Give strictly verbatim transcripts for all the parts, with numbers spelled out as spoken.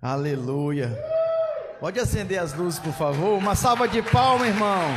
Aleluia. Pode acender as luzes, por favor. Uma salva de palmas, irmãos.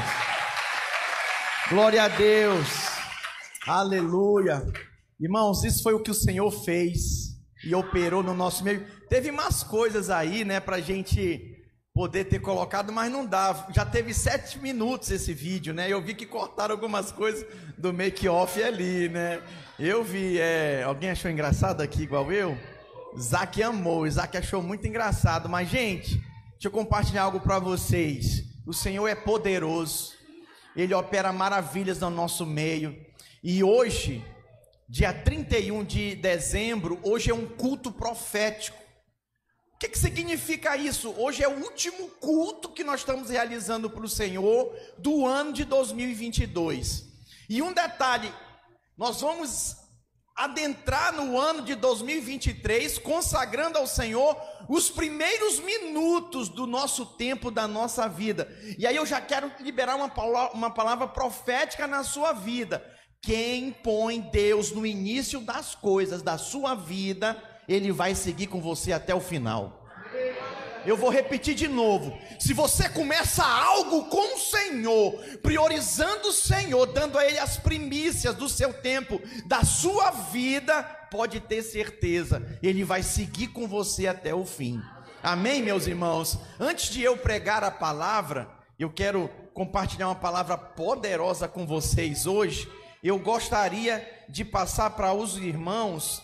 Glória a Deus. Aleluia. Irmãos, isso foi o que o Senhor fez e operou no nosso meio. Teve mais coisas aí, né, pra gente poder ter colocado, mas não dá. Já teve sete minutos esse vídeo, né? Eu vi que cortaram algumas coisas do make-off ali, né? Eu vi, é... alguém achou engraçado aqui igual eu? Isaac amou, Isaac achou muito engraçado. Mas, gente, deixa eu compartilhar algo para vocês. O Senhor é poderoso, Ele opera maravilhas no nosso meio. E hoje, dia trinta e um de dezembro, hoje é um culto profético. O que, que significa isso? Hoje é o último culto que nós estamos realizando para o Senhor do ano de dois mil e vinte e dois. E um detalhe, nós vamos adentrar no ano de dois mil e vinte e três, consagrando ao Senhor os primeiros minutos do nosso tempo, da nossa vida. E aí eu já quero liberar uma palavra, uma palavra profética na sua vida. Quem põe Deus no início das coisas da sua vida, Ele vai seguir com você até o final. Eu vou repetir de novo. Se você começa algo com o Senhor, priorizando o Senhor, dando a Ele as primícias do seu tempo, da sua vida, pode ter certeza, Ele vai seguir com você até o fim. Amém, meus irmãos? Antes de eu pregar a palavra, eu quero compartilhar uma palavra poderosa com vocês hoje. Eu gostaria de passar para os irmãos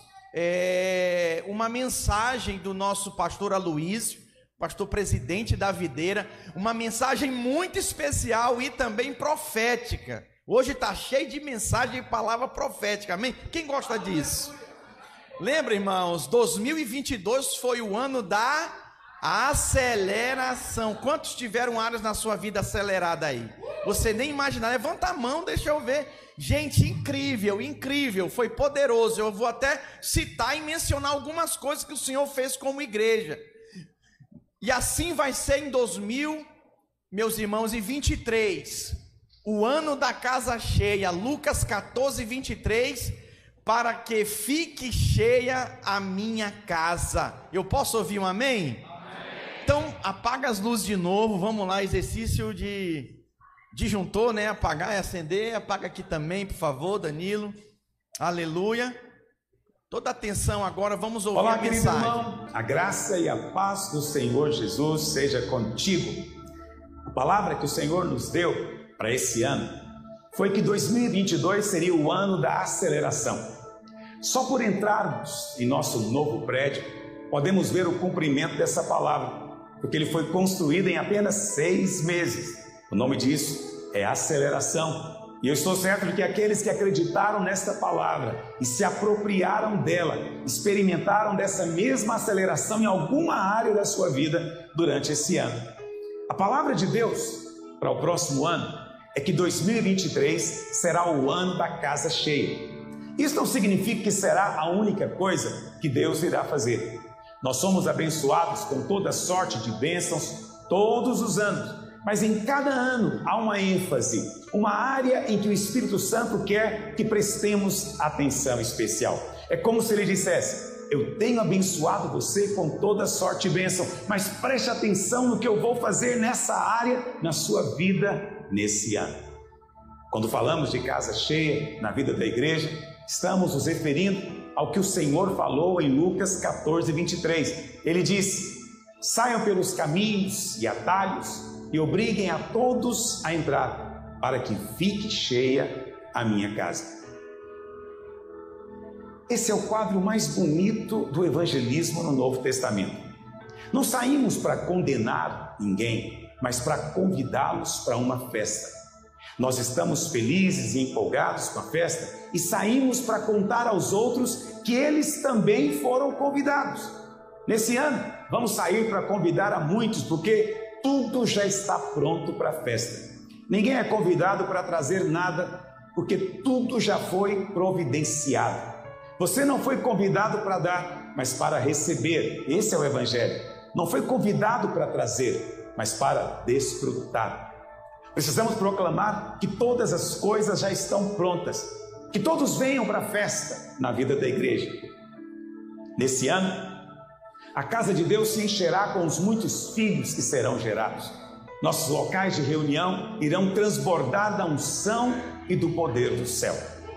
é, uma mensagem do nosso pastor Aloísio, pastor presidente da Videira, uma mensagem muito especial e também profética. Hoje está cheio de mensagem e palavra profética, amém? Quem gosta disso? Lembra, irmãos, dois mil e vinte e dois foi o ano da aceleração. Quantos tiveram áreas na sua vida acelerada aí? Você nem imagina, levanta a mão, deixa eu ver. Gente, incrível, incrível, foi poderoso. Eu vou até citar e mencionar algumas coisas que o Senhor fez como igreja. E assim vai ser em dois mil, meus irmãos, e vinte e três, o ano da casa cheia, Lucas quatorze, vinte e três, para que fique cheia a minha casa. Eu posso ouvir um amém? Amém. Então, apaga as luzes de novo, vamos lá, exercício de disjuntor, né? Apagar e acender, apaga aqui também, por favor, Danilo. Aleluia. Toda atenção agora, vamos ouvir Olá, a mensagem. Irmão, a graça e a paz do Senhor Jesus seja contigo. A palavra que o Senhor nos deu para esse ano foi que dois mil e vinte e dois seria o ano da aceleração. Só por entrarmos em nosso novo prédio, podemos ver o cumprimento dessa palavra, porque ele foi construído em apenas seis meses. O nome disso é aceleração. E eu estou certo de que aqueles que acreditaram nesta palavra e se apropriaram dela, experimentaram dessa mesma aceleração em alguma área da sua vida durante esse ano. A palavra de Deus para o próximo ano é que dois mil e vinte e três será o ano da casa cheia. Isso não significa que será a única coisa que Deus irá fazer. Nós somos abençoados com toda sorte de bênçãos todos os anos. Mas em cada ano há uma ênfase, uma área em que o Espírito Santo quer que prestemos atenção especial. É como se ele dissesse: eu tenho abençoado você com toda sorte e bênção, mas preste atenção no que eu vou fazer nessa área, na sua vida, nesse ano. Quando falamos de casa cheia na vida da igreja, estamos nos referindo ao que o Senhor falou em Lucas quatorze, vinte e três. Ele disse: saiam pelos caminhos e atalhos e obriguem a todos a entrar, para que fique cheia a minha casa. Esse é o quadro mais bonito do evangelismo no Novo Testamento. Não saímos para condenar ninguém, mas para convidá-los para uma festa. Nós estamos felizes e empolgados com a festa e saímos para contar aos outros que eles também foram convidados. Nesse ano, vamos sair para convidar a muitos, porque tudo já está pronto para a festa. Ninguém é convidado para trazer nada, porque tudo já foi providenciado. Você não foi convidado para dar, mas para receber. Esse é o Evangelho. Não foi convidado para trazer, mas para desfrutar. Precisamos proclamar que todas as coisas já estão prontas, que todos venham para a festa na vida da igreja. Nesse ano, A casa de Deus se encherá com os muitos filhos que serão gerados. Nossos locais de reunião irão transbordar da unção e do poder do céu.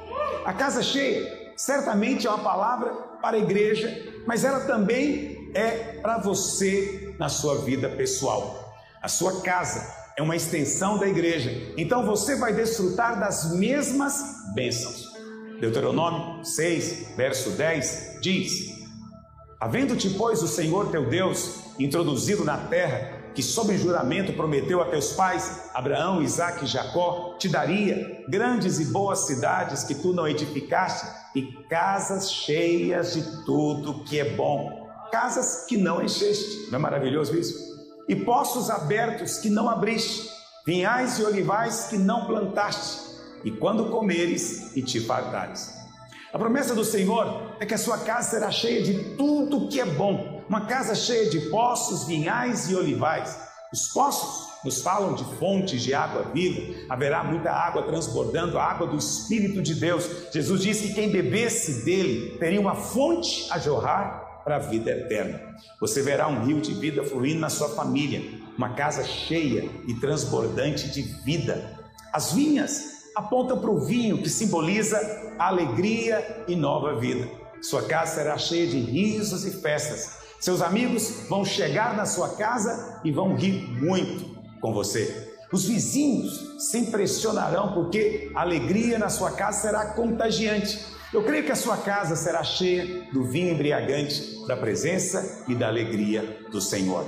A casa cheia certamente é uma palavra para a igreja, mas ela também é para você na sua vida pessoal. A sua casa é uma extensão da igreja, então você vai desfrutar das mesmas bênçãos. Deuteronômio seis, verso dez diz: havendo-te, pois, o Senhor teu Deus introduzido na terra, que sob juramento prometeu a teus pais, Abraão, Isaque e Jacó, te daria grandes e boas cidades que tu não edificaste, e casas cheias de tudo que é bom, casas que não encheste. Não é maravilhoso isso? E poços abertos que não abriste, vinhais e olivais que não plantaste, e quando comeres e te fartares. A promessa do Senhor é que a sua casa será cheia de tudo que é bom, uma casa cheia de poços, vinhais e olivais. Os poços nos falam de fontes de água viva, haverá muita água transbordando, a água do Espírito de Deus. Jesus disse que quem bebesse dele teria uma fonte a jorrar para a vida eterna. Você verá um rio de vida fluindo na sua família, uma casa cheia e transbordante de vida. As vinhas apontam para o vinho, que simboliza a alegria e nova vida. Sua casa será cheia de risos e festas. Seus amigos vão chegar na sua casa e vão rir muito com você. Os vizinhos se impressionarão porque a alegria na sua casa será contagiante. Eu creio que a sua casa será cheia do vinho embriagante, da presença e da alegria do Senhor.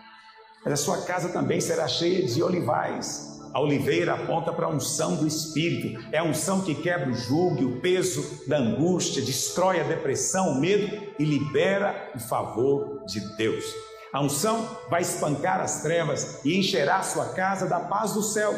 Mas a sua casa também será cheia de olivais. A oliveira aponta para a unção do Espírito, é a unção que quebra o jugo e o peso da angústia, destrói a depressão, o medo e libera o favor de Deus. A unção vai espancar as trevas e encherá a sua casa da paz do céu.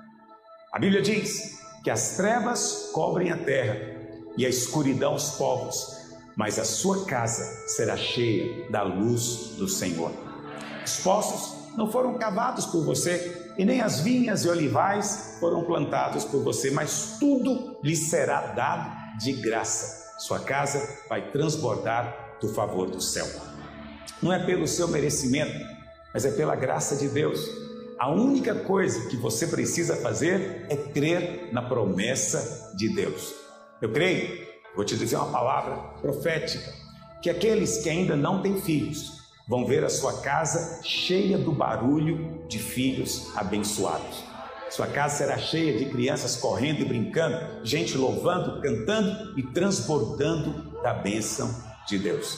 A Bíblia diz que as trevas cobrem a terra e a escuridão os povos, mas a sua casa será cheia da luz do Senhor. Os poços não foram cavados por você, e nem as vinhas e olivais foram plantados por você, mas tudo lhe será dado de graça. Sua casa vai transbordar do favor do céu. Não é pelo seu merecimento, mas é pela graça de Deus. A única coisa que você precisa fazer é crer na promessa de Deus. Eu creio, vou te dizer uma palavra profética, que aqueles que ainda não têm filhos vão ver a sua casa cheia do barulho de filhos abençoados. Sua casa será cheia de crianças correndo e brincando, gente louvando, cantando e transbordando da bênção de Deus.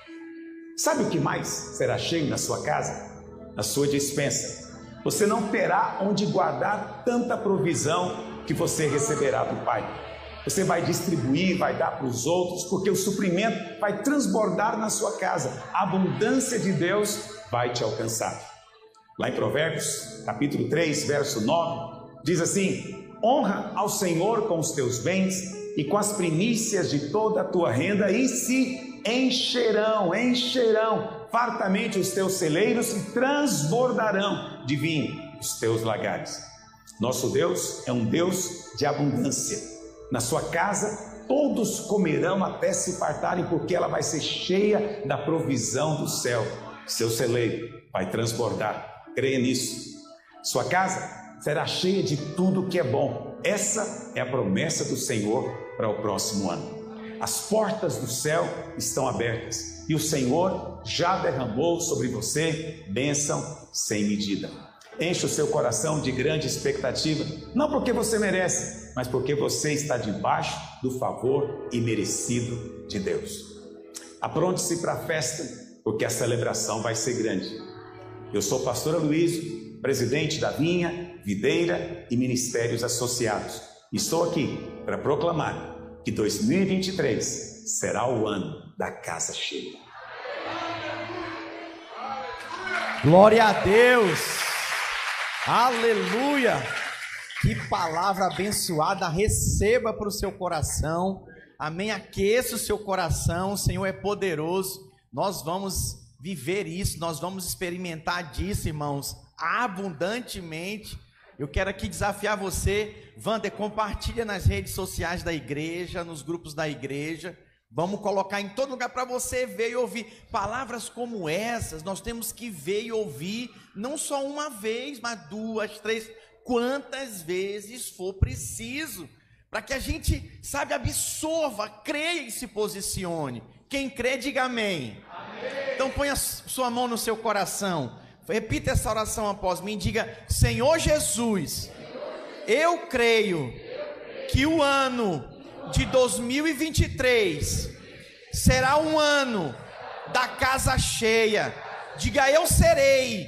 Sabe o que mais será cheio na sua casa? Na sua despensa. Você não terá onde guardar tanta provisão que você receberá do Pai. Você vai distribuir, vai dar para os outros, porque o suprimento vai transbordar na sua casa. A abundância de Deus vai te alcançar. Lá em Provérbios, capítulo três, verso nove, diz assim: honra ao Senhor com os teus bens e com as primícias de toda a tua renda, e se encherão, encherão fartamente os teus celeiros e transbordarão de vinho os teus lagares. Nosso Deus é um Deus de abundância. Na sua casa, todos comerão até se fartarem, porque ela vai ser cheia da provisão do céu. Seu celeiro vai transbordar. Creia nisso. Sua casa será cheia de tudo que é bom. Essa é a promessa do Senhor para o próximo ano. As portas do céu estão abertas e o Senhor já derramou sobre você bênção sem medida. Enche o seu coração de grande expectativa, não porque você merece, mas porque você está debaixo do favor imerecido de Deus. Apronte-se para a festa, porque a celebração vai ser grande. Eu sou o pastor Aloysio, presidente da Vinha, Videira e Ministérios Associados. Estou aqui para proclamar que dois mil e vinte e três será o ano da casa cheia. Glória a Deus! Aleluia! Que palavra abençoada, receba para o seu coração, amém, aqueça o seu coração, o Senhor é poderoso, nós vamos viver isso, nós vamos experimentar disso, irmãos, abundantemente. Eu quero aqui desafiar você, Wander, compartilha nas redes sociais da igreja, nos grupos da igreja, Vamos colocar em todo lugar para você ver e ouvir. Palavras como essas, nós temos que ver e ouvir, não só uma vez, mas duas, três, quantas vezes for preciso, para que a gente, sabe, absorva, creia e se posicione. Quem crê, diga amém. Amém. Então ponha sua mão no seu coração, repita essa oração após mim, diga: Senhor Jesus, eu creio que o ano de dois mil e vinte e três será um ano da casa cheia. Diga: eu serei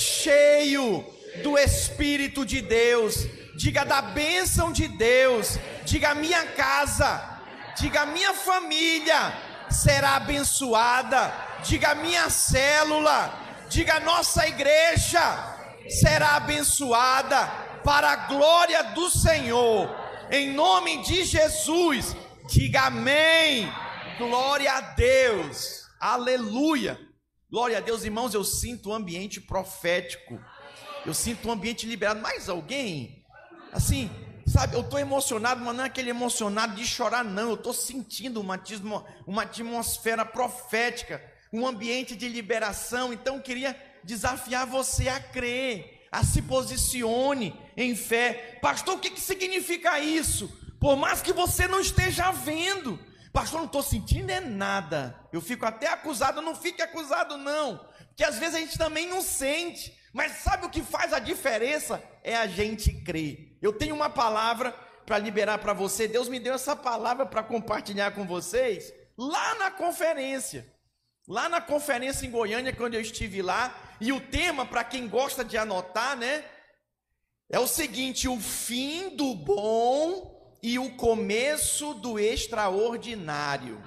cheio do Espírito de Deus. Diga: da bênção de Deus. Diga: minha casa, diga: minha família será abençoada. Diga: minha célula, diga: nossa igreja será abençoada para a glória do Senhor. Em nome de Jesus, diga amém. Glória a Deus, aleluia. Glória a Deus, irmãos, eu sinto um ambiente profético. Eu sinto um ambiente liberado. Mais alguém? Assim, sabe, eu estou emocionado, mas não é aquele emocionado de chorar, não. Eu estou sentindo uma, uma atmosfera profética, um ambiente de liberação. Então eu queria desafiar você a crer, a se posicione em fé. Pastor, o que, que significa isso? Por mais que você não esteja vendo. Pastor, não estou sentindo é nada. Eu fico até acusado. Não fique acusado não, porque às vezes a gente também não sente. Mas sabe o que faz a diferença? É a gente crer. Eu tenho uma palavra para liberar para você. Deus me deu essa palavra para compartilhar com vocês lá na conferência. Lá na conferência em Goiânia, quando eu estive lá. E o tema, para quem gosta de anotar, né, é o seguinte: o fim do bom e o começo do extraordinário.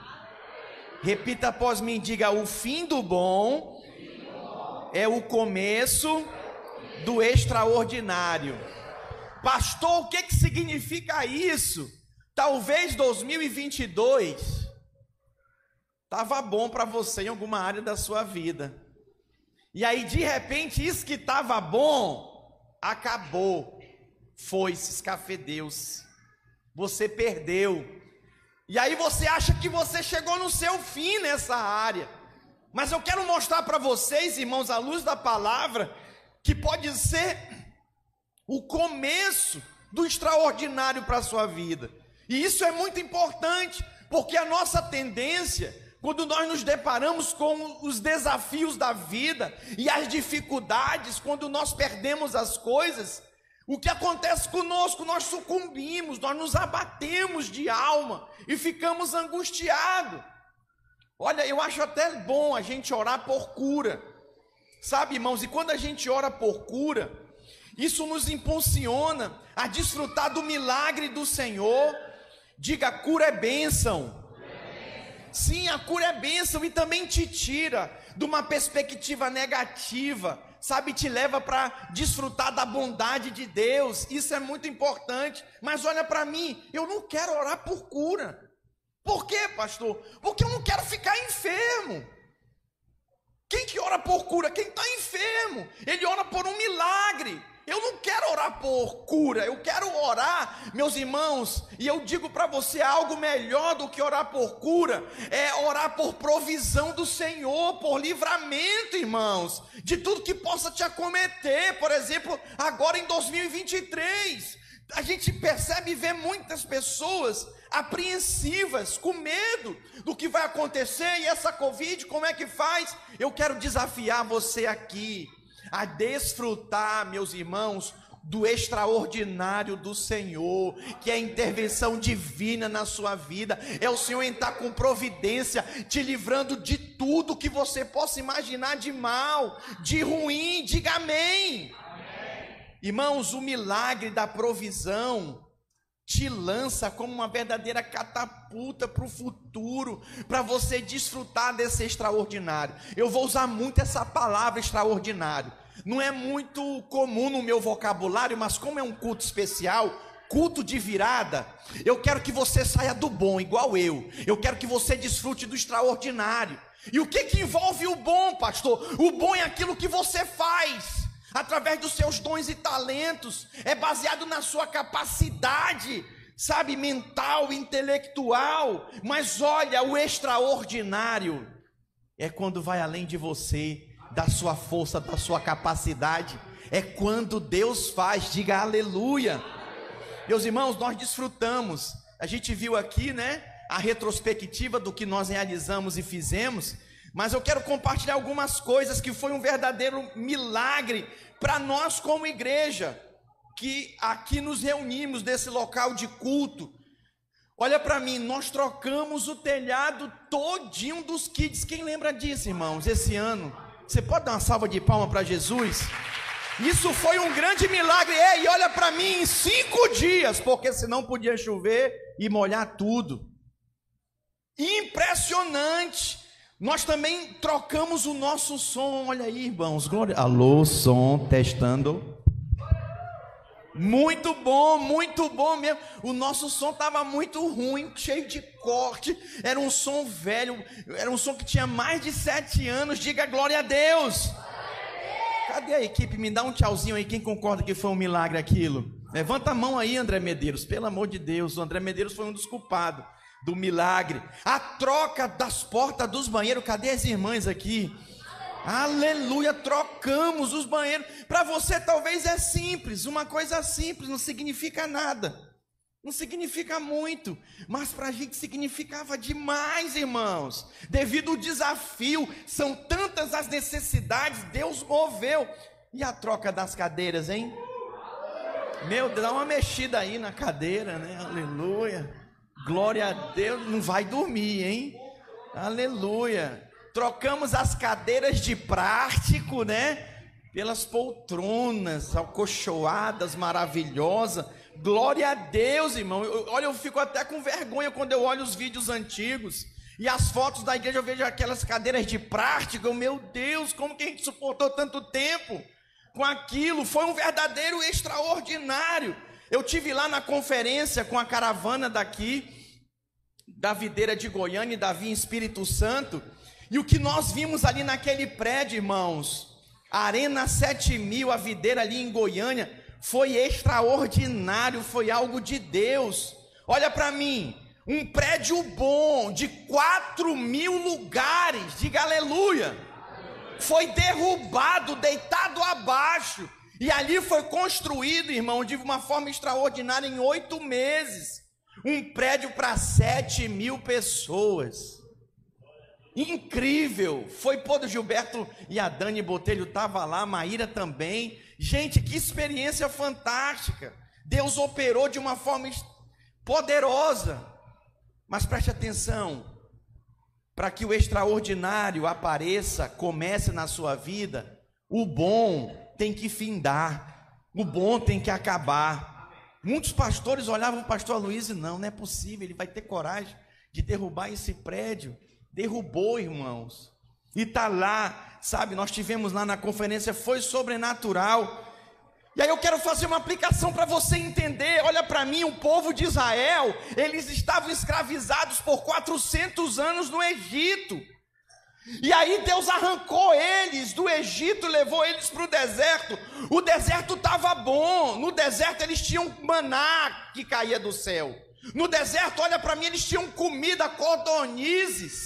Repita após mim, diga: o fim do bom é o começo do extraordinário. Pastor, o que, que significa isso? Talvez dois mil e vinte e dois estava bom para você em alguma área da sua vida. E aí, de repente, isso que estava bom, acabou. Foi-se, escafedeu-se. Você perdeu. E aí você acha que você chegou no seu fim nessa área. Mas eu quero mostrar para vocês, irmãos, à luz da palavra, que pode ser o começo do extraordinário para a sua vida. E isso é muito importante, porque a nossa tendência, quando nós nos deparamos com os desafios da vida e as dificuldades, quando nós perdemos as coisas, o que acontece conosco? Nós sucumbimos, nós nos abatemos de alma e ficamos angustiados. Olha, eu acho até bom a gente orar por cura, sabe, irmãos? E quando a gente ora por cura, isso nos impulsiona a desfrutar do milagre do Senhor. Diga: cura é bênção. Sim, a cura é bênção e também te tira de uma perspectiva negativa, sabe, te leva para desfrutar da bondade de Deus. Isso é muito importante. Mas olha para mim, eu não quero orar por cura. Por quê, pastor? Porque eu não quero ficar enfermo. Quem que ora por cura? Quem está enfermo. Ele ora por um milagre. Eu não quero orar por cura, eu quero orar, meus irmãos, e eu digo para você, algo melhor do que orar por cura, é orar por provisão do Senhor, por livramento, irmãos, de tudo que possa te acometer. Por exemplo, agora em dois mil e vinte e três, a gente percebe e vê muitas pessoas apreensivas, com medo do que vai acontecer, e essa Covid, como é que faz? Eu quero desafiar você aqui, a desfrutar, meus irmãos, do extraordinário do Senhor, que é a intervenção divina na sua vida. É o Senhor entrar com providência, te livrando de tudo que você possa imaginar de mal, de ruim. Diga amém. Amém. Irmãos, o milagre da provisão te lança como uma verdadeira catapulta para o futuro, para você desfrutar desse extraordinário. Eu vou usar muito essa palavra extraordinário. Não é muito comum no meu vocabulário, mas como é um culto especial, culto de virada, eu quero que você saia do bom, igual eu. Eu quero que você desfrute do extraordinário. E o que que envolve o bom, pastor? O bom é aquilo que você faz através dos seus dons e talentos, é baseado na sua capacidade, sabe, mental, intelectual. Mas olha, o extraordinário é quando vai além de você, da sua força, da sua capacidade. É quando Deus faz, diga aleluia. Meus irmãos, nós desfrutamos, a gente viu aqui, né, a retrospectiva do que nós realizamos e fizemos, mas eu quero compartilhar algumas coisas que foi um verdadeiro milagre para nós como igreja, que aqui nos reunimos nesse local de culto. Olha para mim, nós trocamos o telhado todinho dos kids. Quem lembra disso, irmãos, esse ano? Você pode dar uma salva de palmas para Jesus? Isso foi um grande milagre. Ei, olha para mim, em cinco dias, porque senão podia chover e molhar tudo. Impressionante. Nós também trocamos o nosso som. Olha aí, irmãos, glória. Alô, som, testando. Muito bom, muito bom mesmo. O nosso som estava muito ruim, cheio de corte. Era um som velho, era um som que tinha mais de sete anos. Diga glória a Deus. Cadê a equipe? Me dá um tchauzinho aí, quem concorda que foi um milagre aquilo? Levanta a mão aí, André Medeiros. Pelo amor de Deus, o André Medeiros foi um dos culpados do milagre. A troca das portas dos banheiros. Cadê as irmãs aqui? Aleluia, trocamos os banheiros. Para você talvez é simples, uma coisa simples, não significa nada, não significa muito, mas para a gente significava demais, irmãos, devido ao desafio, são tantas as necessidades, Deus moveu. E a troca das cadeiras, hein? Meu Deus, dá uma mexida aí na cadeira, né? Aleluia, glória a Deus, não vai dormir, hein? Aleluia. Trocamos as cadeiras de plástico, né, pelas poltronas acolchoadas, maravilhosas. Glória a Deus, irmão. Eu, olha, eu fico até com vergonha quando eu olho os vídeos antigos e as fotos da igreja, eu vejo aquelas cadeiras de plástico. Eu, meu Deus, como que a gente suportou tanto tempo com aquilo? Foi um verdadeiro extraordinário. Eu tive lá na conferência com a caravana daqui, da videira de Goiânia e Davi em Espírito Santo. E o que nós vimos ali naquele prédio, irmãos, a Arena sete mil, a videira ali em Goiânia, foi extraordinário, foi algo de Deus. Olha para mim, um prédio bom, de quatro mil lugares, diga aleluia, foi derrubado, deitado abaixo, e ali foi construído, irmão, de uma forma extraordinária, em oito meses, um prédio para sete mil pessoas. Incrível, foi Pô Gilberto e a Dani Botelho estava lá, a Maíra também. Gente, que experiência fantástica. Deus operou de uma forma poderosa. Mas preste atenção, para que o extraordinário apareça, comece na sua vida, o bom tem que findar, o bom tem que acabar. Muitos pastores olhavam o pastor Luiz e não, não é possível, ele vai ter coragem de derrubar esse prédio. Derrubou, irmãos, e está lá, sabe, nós tivemos lá na conferência, foi sobrenatural. E aí eu quero fazer uma aplicação para você entender. Olha para mim, o povo de Israel, eles estavam escravizados por quatrocentos anos no Egito, e aí Deus arrancou eles do Egito, levou eles para o deserto. O deserto estava bom, no deserto eles tinham maná que caía do céu, no deserto, olha para mim, eles tinham comida, codornizes,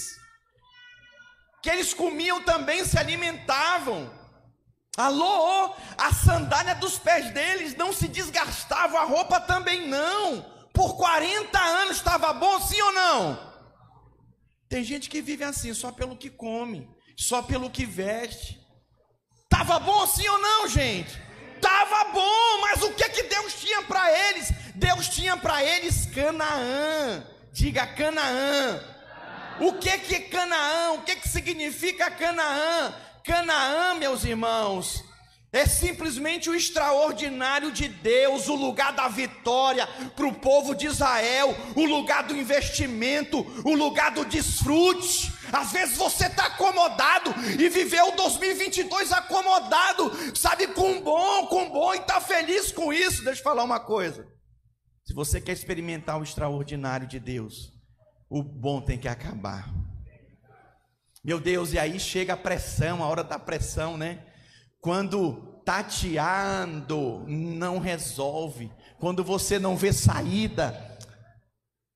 que eles comiam também, se alimentavam. Alô, a sandália dos pés deles não se desgastava, a roupa também não. Por quarenta anos estava bom, sim ou não? Tem gente que vive assim, só pelo que come, só pelo que veste. Estava bom, sim ou não, gente? Estava bom, mas o que que Deus tinha para eles? Deus tinha para eles Canaã. Diga Canaã. O que que é Canaã? O que que significa Canaã? Canaã, meus irmãos, é simplesmente o extraordinário de Deus, o lugar da vitória para o povo de Israel, o lugar do investimento, o lugar do desfrute. Às vezes você está acomodado e viveu dois mil e vinte e dois acomodado, sabe, com bom, com bom, e está feliz com isso. Deixa eu falar uma coisa, se você quer experimentar o extraordinário de Deus, o bom tem que acabar. Meu Deus, e aí chega a pressão, a hora da pressão, né? Quando tateando não resolve, quando você não vê saída,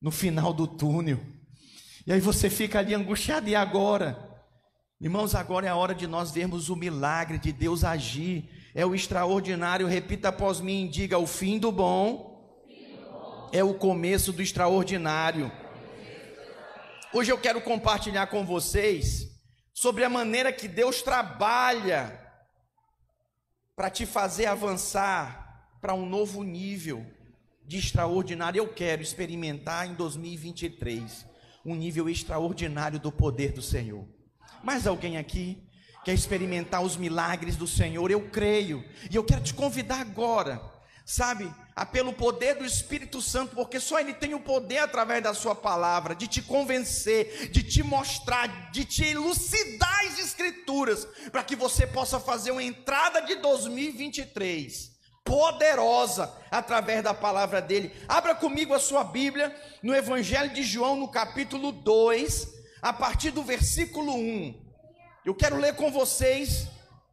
no final do túnel. E aí você fica ali angustiado, e agora? Irmãos, agora é a hora de nós vermos o milagre de Deus agir. É o extraordinário. Repita após mim, diga: o fim do bom é o começo do extraordinário. Hoje eu quero compartilhar com vocês sobre a maneira que Deus trabalha para te fazer avançar para um novo nível de extraordinário. Eu quero experimentar em dois mil e vinte e três um nível extraordinário do poder do Senhor. Mais alguém aqui quer experimentar os milagres do Senhor? Eu creio, e eu quero te convidar agora, sabe, a, pelo poder do Espírito Santo, porque só Ele tem o poder através da sua palavra, de te convencer, de te mostrar, de te elucidar as Escrituras, para que você possa fazer uma entrada de dois mil e vinte e três poderosa, através da palavra dEle. Abra comigo a sua Bíblia, no Evangelho de João, no capítulo dois, a partir do versículo um, eu quero ler com vocês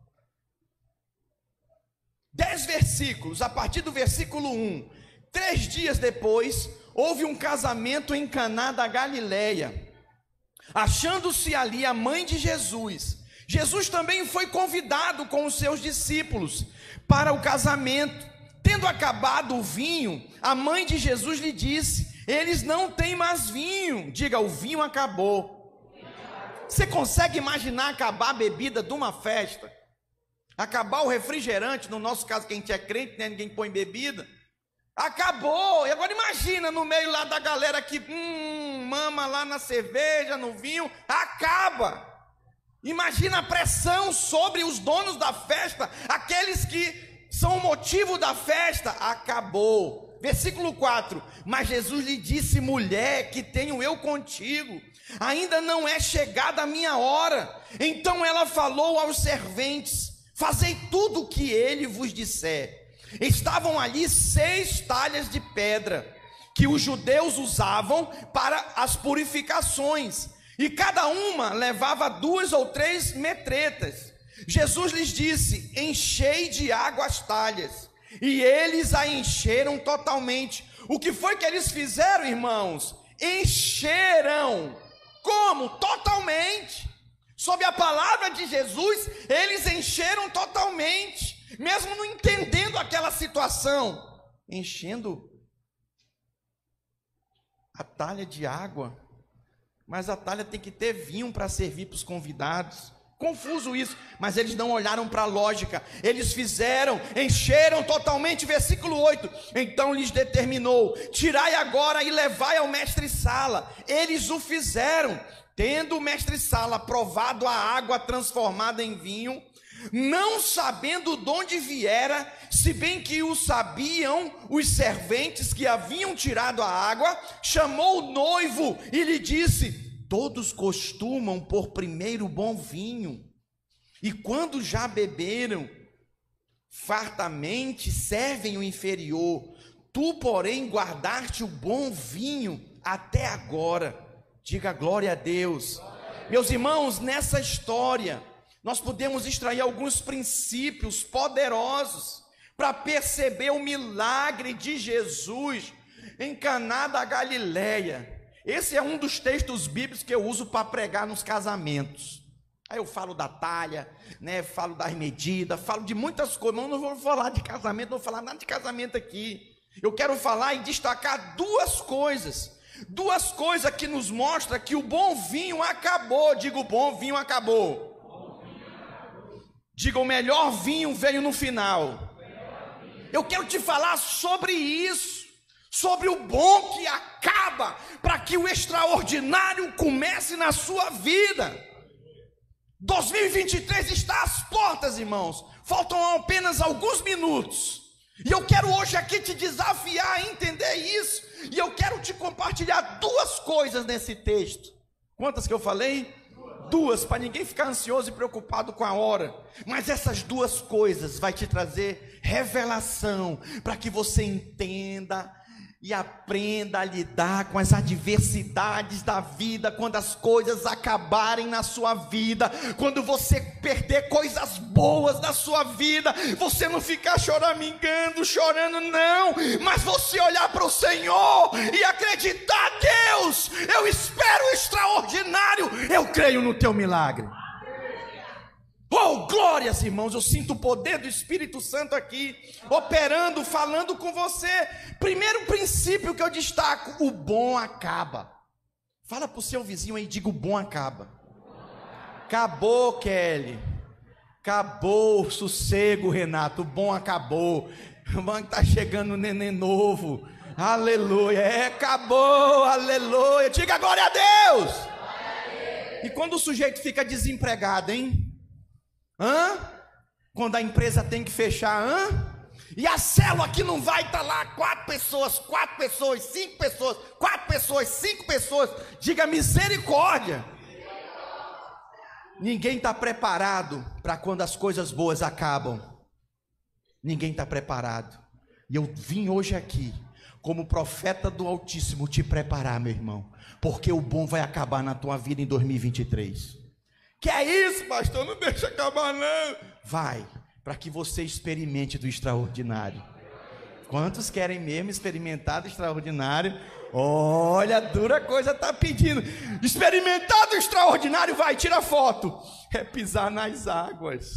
dez versículos, a partir do versículo um. Três dias depois, houve um casamento em Caná da Galileia, achando-se ali a mãe de Jesus. Jesus também foi convidado com os seus discípulos para o casamento. Tendo acabado o vinho, a mãe de Jesus lhe disse: eles não têm mais vinho. Diga: o vinho acabou. Você consegue imaginar acabar a bebida de uma festa? Acabar o refrigerante, no nosso caso que a gente é crente, né? Ninguém põe bebida. Acabou. E agora imagina no meio lá da galera que hum, mama lá na cerveja, no vinho. Acaba. Imagina a pressão sobre os donos da festa, aqueles que são o motivo da festa. Acabou. Versículo quatro. Mas Jesus lhe disse: mulher, que tenho eu contigo? Ainda não é chegada a minha hora. Então ela falou aos serventes: fazei tudo o que ele vos disser. Estavam ali seis talhas de pedra, que os judeus usavam para as purificações, e cada uma levava duas ou três metretas. Jesus lhes disse: enchei de água as talhas. E eles a encheram totalmente. O que foi que eles fizeram, irmãos? Encheram. Como? Totalmente. Sob a palavra de Jesus, eles encheram totalmente, mesmo não entendendo aquela situação, enchendo a talha de água. Mas a talha tem que ter vinho para servir para os convidados. Confuso isso, mas eles não olharam para a lógica. Eles fizeram, encheram totalmente. Versículo oito. Então lhes determinou: tirai agora e levai ao mestre-sala. Eles o fizeram. Tendo o mestre-sala provado a água transformada em vinho, não sabendo de onde viera, se bem que o sabiam os serventes que haviam tirado a água, chamou o noivo e lhe disse: todos costumam pôr primeiro o bom vinho, e quando já beberam fartamente, servem o inferior. Tu, porém, guardaste o bom vinho até agora. Diga glória a Deus. Meus irmãos, nessa história nós podemos extrair alguns princípios poderosos para perceber o milagre de Jesus em Caná da Galileia. Esse é um dos textos bíblicos que eu uso para pregar nos casamentos. Aí eu falo da talha, né, falo das medidas, falo de muitas coisas, mas não vou falar de casamento, não vou falar nada de casamento aqui. Eu quero falar e destacar duas coisas. Duas coisas que nos mostram que o bom vinho acabou. Diga: o bom vinho acabou. Bom vinho acabou. Diga: o melhor vinho veio no final. Eu quero te falar sobre isso, sobre o bom que acaba, para que o extraordinário comece na sua vida. dois mil e vinte e três está às portas, irmãos. Faltam apenas alguns minutos. E eu quero hoje aqui te desafiar a entender isso. E eu quero te compartilhar duas coisas nesse texto. Quantas que eu falei? Duas, para ninguém ficar ansioso e preocupado com a hora. Mas essas duas coisas vai te trazer revelação, para que você entenda E aprenda a lidar com as adversidades da vida, quando as coisas acabarem na sua vida, quando você perder coisas boas da sua vida, você não ficar choramingando, chorando, não, mas você olhar para o Senhor e acreditar: Deus, eu espero o extraordinário, eu creio no teu milagre. Oh, glórias, irmãos, eu sinto o poder do Espírito Santo aqui, operando, falando com você. Primeiro princípio que eu destaco: o bom acaba. Fala para o seu vizinho aí, diga: o bom acaba. Acabou, Kelly. Acabou o sossego, Renato, o bom acabou. Está chegando um neném novo, aleluia, é, acabou, aleluia, diga glória a Deus. E quando o sujeito fica desempregado, hein? Hã? Quando a empresa tem que fechar, hã? E a célula que não vai estar lá, quatro pessoas, quatro pessoas, cinco pessoas, quatro pessoas, cinco pessoas, diga misericórdia. Ninguém está preparado para quando as coisas boas acabam. Ninguém está preparado. E eu vim hoje aqui, como profeta do Altíssimo, te preparar, meu irmão, porque o bom vai acabar na tua vida em dois mil e vinte e três. Que é isso, pastor? Não deixa acabar, não. Vai, para que você experimente do extraordinário. Quantos querem mesmo experimentar do extraordinário? Olha, dura coisa está pedindo. Experimentar do extraordinário, vai, tira foto. É pisar nas águas.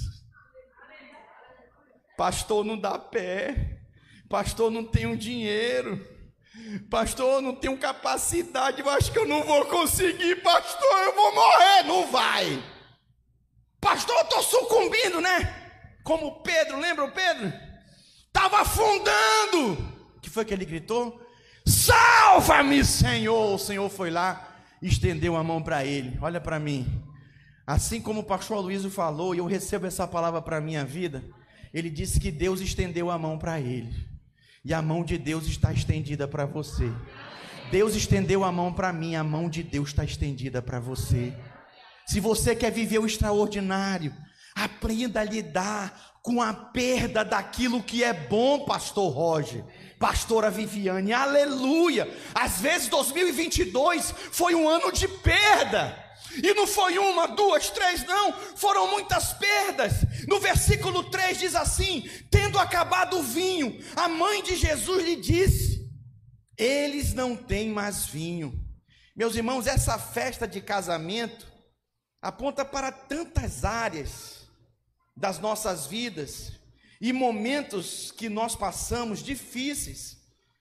Pastor, não dá pé. Pastor, não tenho dinheiro. Pastor, não tenho capacidade, eu acho que eu não vou conseguir. Pastor, eu vou morrer. Não vai. Pastor, eu estou sucumbindo, né? Como Pedro, lembra o Pedro? Estava afundando. O que foi que ele gritou? Salva-me, Senhor. O Senhor foi lá e estendeu a mão para ele. Olha para mim. Assim como o pastor Aloysio falou, e eu recebo essa palavra para a minha vida, ele disse que Deus estendeu a mão para ele. E a mão de Deus está estendida para você. Deus estendeu a mão para mim, a mão de Deus está estendida para você. Se você quer viver o extraordinário, aprenda a lidar com a perda daquilo que é bom, pastor Roger, pastora Viviane, aleluia. Às vezes dois mil e vinte e dois foi um ano de perda. E não foi uma, duas, três, não, foram muitas perdas. No versículo três diz assim: tendo acabado o vinho, a mãe de Jesus lhe disse: eles não têm mais vinho. Meus irmãos, essa festa de casamento aponta para tantas áreas das nossas vidas e momentos que nós passamos difíceis,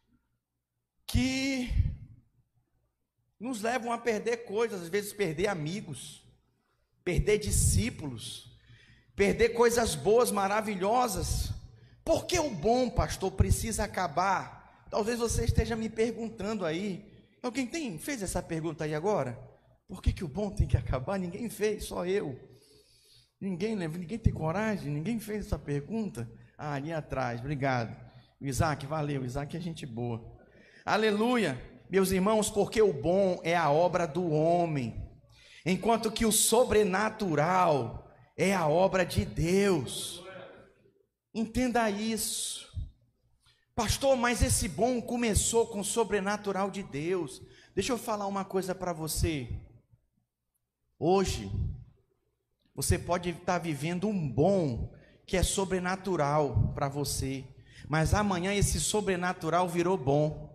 que nos levam a perder coisas, às vezes perder amigos, perder discípulos, perder coisas boas, maravilhosas. Por que o bom, pastor, precisa acabar? Talvez você esteja me perguntando aí. Alguém tem, fez essa pergunta aí agora? Por que que o bom tem que acabar? Ninguém fez, só eu. Ninguém lembra, ninguém tem coragem, ninguém fez essa pergunta. Ah, ali atrás, obrigado. O Isaac, valeu, Isaac é gente boa. Aleluia. Meus irmãos, porque o bom é a obra do homem, enquanto que o sobrenatural é a obra de Deus. Entenda isso. Pastor, mas esse bom começou com o sobrenatural de Deus. Deixa eu falar uma coisa para você. Hoje, você pode estar vivendo um bom que é sobrenatural para você, mas amanhã esse sobrenatural virou bom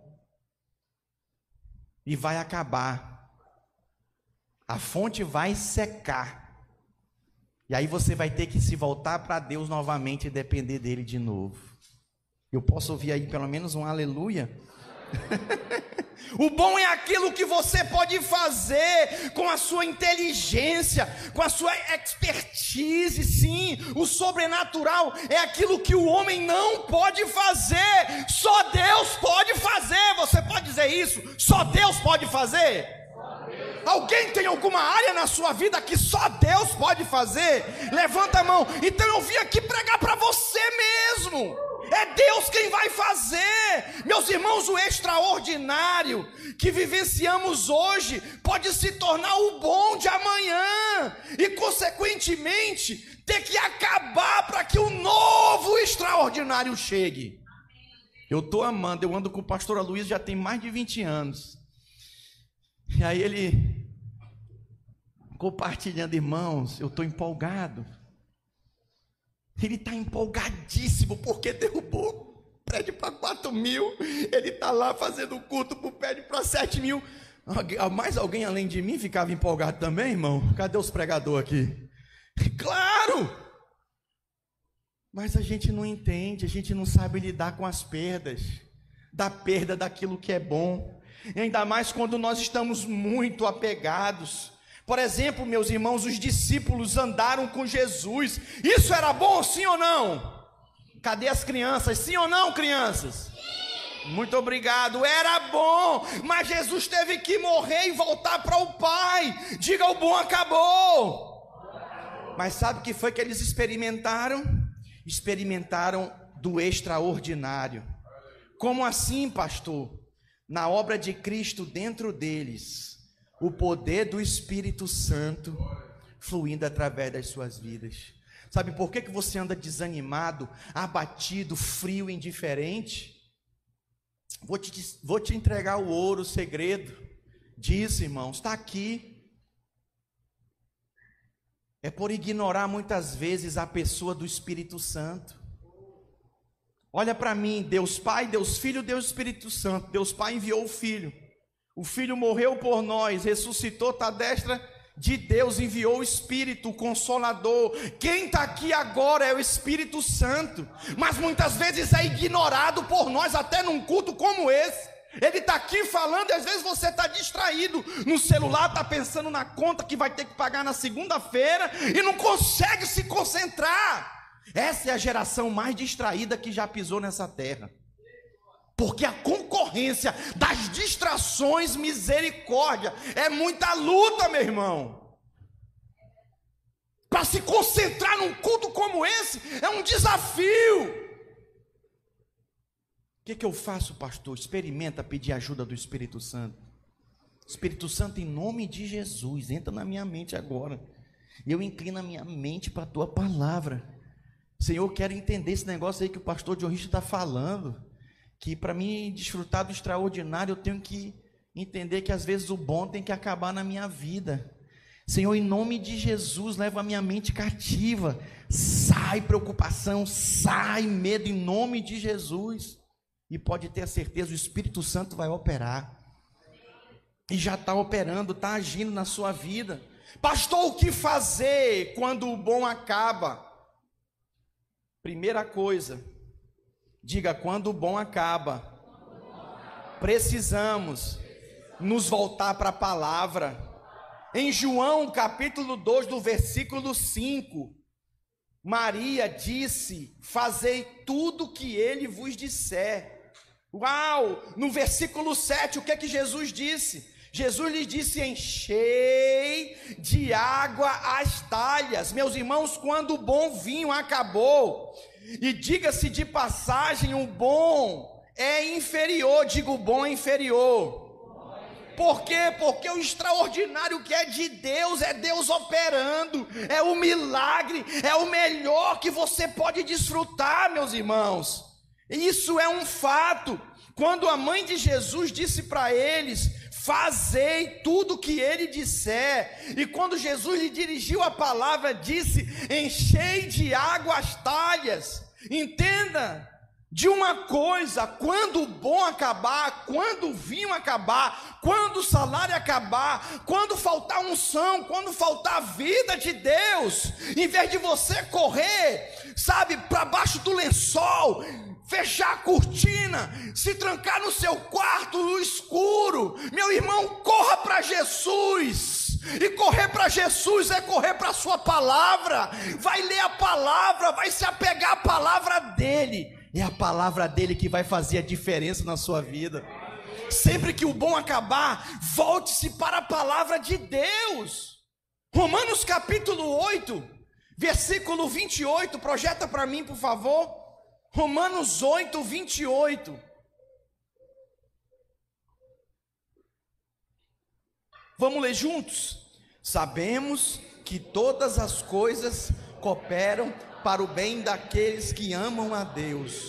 e vai acabar. A fonte vai secar. E aí você vai ter que se voltar para Deus novamente e depender dele de novo. Eu posso ouvir aí pelo menos um aleluia? O bom é aquilo que você pode fazer com a sua inteligência, com a sua expertise. Sim, o sobrenatural é aquilo que o homem não pode fazer, só Deus pode fazer. Você pode dizer isso? Só Deus pode fazer? Alguém tem alguma área na sua vida que só Deus pode fazer? Levanta a mão. Então eu vim aqui pregar para você mesmo. É Deus quem vai fazer. Meus irmãos, o extraordinário que vivenciamos hoje pode se tornar o bom de amanhã e consequentemente ter que acabar para que o novo extraordinário chegue. Eu estou amando, eu ando com o pastor Aloysio já tem mais de vinte anos. E aí ele compartilhando, irmãos, eu estou empolgado. Ele está empolgadíssimo porque derrubou o prédio para quatro mil. Ele está lá fazendo culto para o prédio para sete mil. Mais alguém além de mim ficava empolgado também, irmão? Cadê os pregadores aqui? Claro! Mas a gente não entende, a gente não sabe lidar com as perdas, da perda daquilo que é bom, e ainda mais quando nós estamos muito apegados. Por exemplo, meus irmãos, os discípulos andaram com Jesus, isso era bom, sim ou não? Cadê as crianças, sim ou não, crianças? Muito obrigado, era bom, mas Jesus teve que morrer e voltar para o Pai. Diga, o bom acabou. Mas sabe o que foi que eles experimentaram? Experimentaram do extraordinário. Como assim, pastor? Na obra de Cristo dentro deles, o poder do Espírito Santo fluindo através das suas vidas. Sabe por que que você anda desanimado, abatido, frio, indiferente? Vou te, vou te entregar o ouro, o segredo disso, irmãos, está aqui. É por ignorar muitas vezes a pessoa do Espírito Santo. Olha para mim, Deus Pai, Deus Filho, Deus Espírito Santo. Deus Pai enviou o Filho, o Filho morreu por nós, ressuscitou, está à destra de Deus, enviou o Espírito, o Consolador. Quem está aqui agora é o Espírito Santo, mas muitas vezes é ignorado por nós, até num culto como esse. Ele está aqui falando e às vezes você está distraído no celular, está pensando na conta que vai ter que pagar na segunda-feira e não consegue se concentrar. Essa é a geração mais distraída que já pisou nessa terra, porque a concorrência das distrações, misericórdia, é muita luta, meu irmão. Para se concentrar num culto como esse é um desafio. O que, que eu faço, pastor? Experimenta pedir ajuda do Espírito Santo. Espírito Santo, em nome de Jesus, entra na minha mente agora. Eu inclino a minha mente para a tua palavra. Senhor, eu quero entender esse negócio aí que o pastor John Richard está falando. Que para mim desfrutar do extraordinário, eu tenho que entender que às vezes o bom tem que acabar na minha vida. Senhor, em nome de Jesus, leva a minha mente cativa. Sai preocupação, sai medo, em nome de Jesus. E pode ter a certeza, o Espírito Santo vai operar. E já está operando, está agindo na sua vida. Pastor, o que fazer quando o bom acaba? Primeira coisa, diga, quando o bom acaba, precisamos nos voltar para a palavra. Em João capítulo dois, do versículo cinco, Maria disse, fazei tudo o que ele vos disser. Uau! No versículo sete, o que é que Jesus disse? Jesus lhe disse, enchei de água as talhas. Meus irmãos, quando o bom vinho acabou, e diga-se de passagem, o bom é inferior, digo, o bom é inferior. Por quê? Porque o extraordinário que é de Deus, é Deus operando, é o milagre, é o melhor que você pode desfrutar, meus irmãos. Isso é um fato. Quando a mãe de Jesus disse para eles, fazei tudo o que ele disser, e quando Jesus lhe dirigiu a palavra, disse, enchei de água as talhas. Entenda de uma coisa, quando o bom acabar, quando o vinho acabar, quando o salário acabar, quando faltar unção, quando faltar a vida de Deus, em vez de você correr, sabe, para baixo do lençol, fechar a cortina, se trancar no seu quarto no escuro, meu irmão, corra para Jesus. E correr para Jesus é correr para a sua palavra. Vai ler a palavra, vai se apegar à palavra dele. É a palavra dele que vai fazer a diferença na sua vida. Sempre que o bom acabar, volte-se para a palavra de Deus. Romanos capítulo oito, versículo vinte e oito, projeta para mim, por favor. Romanos oito, vinte e oito. Vamos ler juntos? Sabemos que todas as coisas cooperam para o bem daqueles que amam a Deus,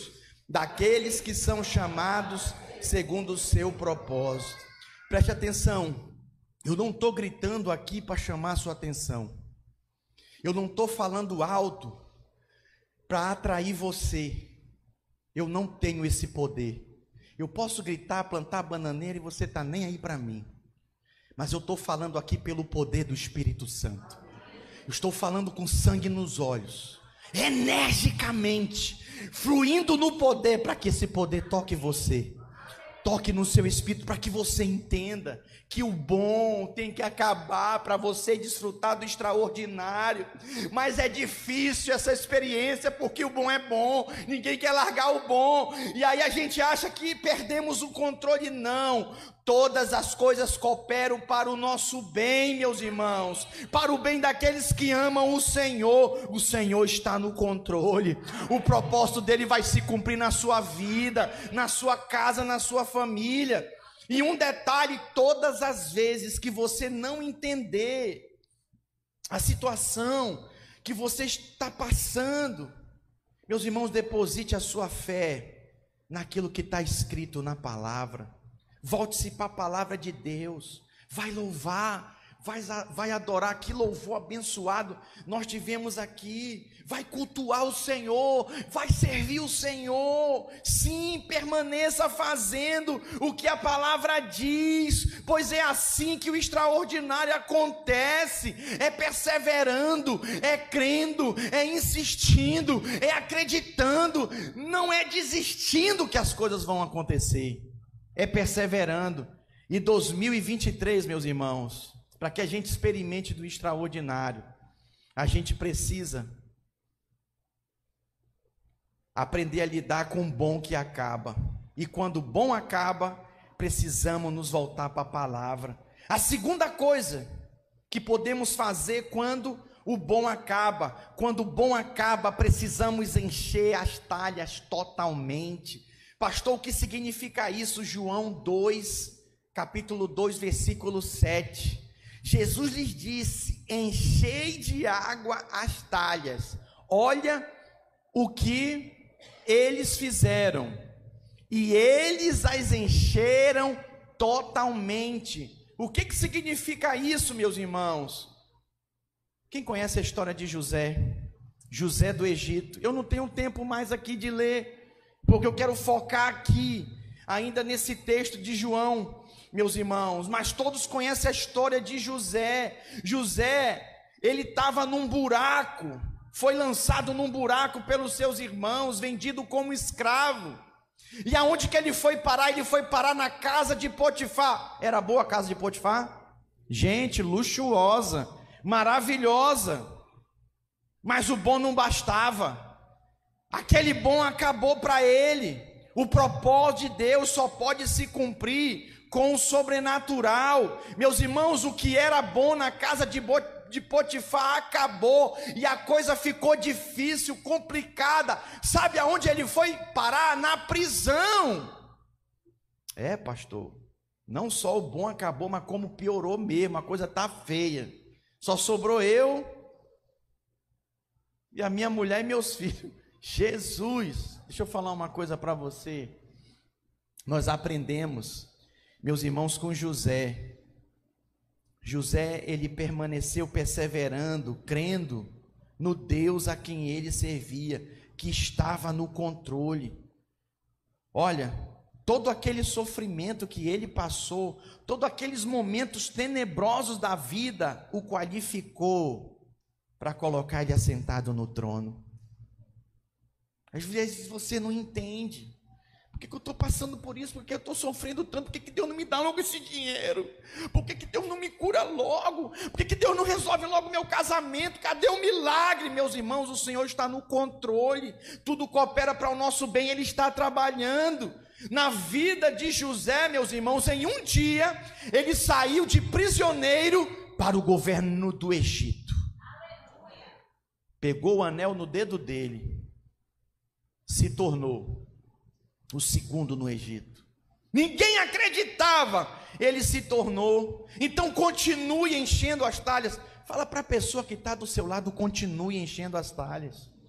daqueles que são chamados segundo o seu propósito. Preste atenção, eu não estou gritando aqui para chamar a sua atenção, eu não estou falando alto para atrair você, eu não tenho esse poder. Eu posso gritar, plantar bananeira e você está nem aí para mim, mas eu estou falando aqui pelo poder do Espírito Santo. Eu estou falando com sangue nos olhos, energicamente, fluindo no poder, para que esse poder toque você, toque no seu espírito, para que você entenda que o bom tem que acabar para você desfrutar do extraordinário. Mas é difícil essa experiência, porque o bom é bom, ninguém quer largar o bom, e aí a gente acha que perdemos o controle. Não, todas as coisas cooperam para o nosso bem, meus irmãos, para o bem daqueles que amam o Senhor. O Senhor está no controle, o propósito dele vai se cumprir na sua vida, na sua casa, na sua família. E um detalhe, todas as vezes que você não entender a situação que você está passando, meus irmãos, deposite a sua fé naquilo que está escrito na palavra. Volte-se para a palavra de Deus, vai louvar, vai, vai adorar. Que louvor abençoado nós tivemos aqui. Vai cultuar o Senhor, vai servir o Senhor. Sim, permaneça fazendo o que a palavra diz, pois é assim que o extraordinário acontece. É perseverando, é crendo, é insistindo, é acreditando, não é desistindo que as coisas vão acontecer, é perseverando. E dois mil e vinte e três, meus irmãos, para que a gente experimente do extraordinário, a gente precisa aprender a lidar com o bom que acaba. E quando o bom acaba, precisamos nos voltar para a palavra. A segunda coisa que podemos fazer quando o bom acaba, quando o bom acaba, precisamos encher as talhas totalmente. Pastor, o que significa isso? João dois, capítulo dois, versículo sete. Jesus lhes disse: enchei de água as talhas. Olha o que eles fizeram, e eles as encheram totalmente. O que que significa isso, meus irmãos? Quem conhece a história de José? José do Egito. Eu não tenho tempo mais aqui de ler, porque eu quero focar aqui, ainda nesse texto de João, meus irmãos. Mas todos conhecem a história de José. José, ele estava num buraco, foi lançado num buraco pelos seus irmãos, vendido como escravo. E aonde que ele foi parar? Ele foi parar na casa de Potifar. Era boa a casa de Potifar? Gente, luxuosa, maravilhosa. Mas o bom não bastava. Aquele bom acabou para ele. O propósito de Deus só pode se cumprir com o sobrenatural. Meus irmãos, o que era bom na casa de Potifar, de Potifar acabou, e a coisa ficou difícil, complicada. Sabe aonde ele foi parar? Na prisão. É, pastor, não só o bom acabou, mas como piorou mesmo, a coisa tá feia. Só sobrou eu e a minha mulher e meus filhos. Jesus, deixa eu falar uma coisa para você. Nós aprendemos, meus irmãos, com José. José, ele permaneceu perseverando, crendo no Deus a quem ele servia, que estava no controle. Olha, todo aquele sofrimento que ele passou, todos aqueles momentos tenebrosos da vida, o qualificou para colocar ele assentado no trono. Às vezes você não entende. Por que, que eu estou passando por isso? Por que eu estou sofrendo tanto? Por que, que Deus não me dá logo esse dinheiro? Por que, que Deus não me cura logo? Por que, que Deus não resolve logo meu casamento? Cadê o milagre? Meus irmãos, o Senhor está no controle. Tudo coopera para o nosso bem. Ele está trabalhando. Na vida de José, meus irmãos, em um dia, ele saiu de prisioneiro para o governo do Egito. Pegou o anel no dedo dele, se tornou o segundo no Egito. Ninguém acreditava, ele se tornou. Então continue enchendo as talhas. Fala para a pessoa que está do seu lado: continue enchendo as talhas,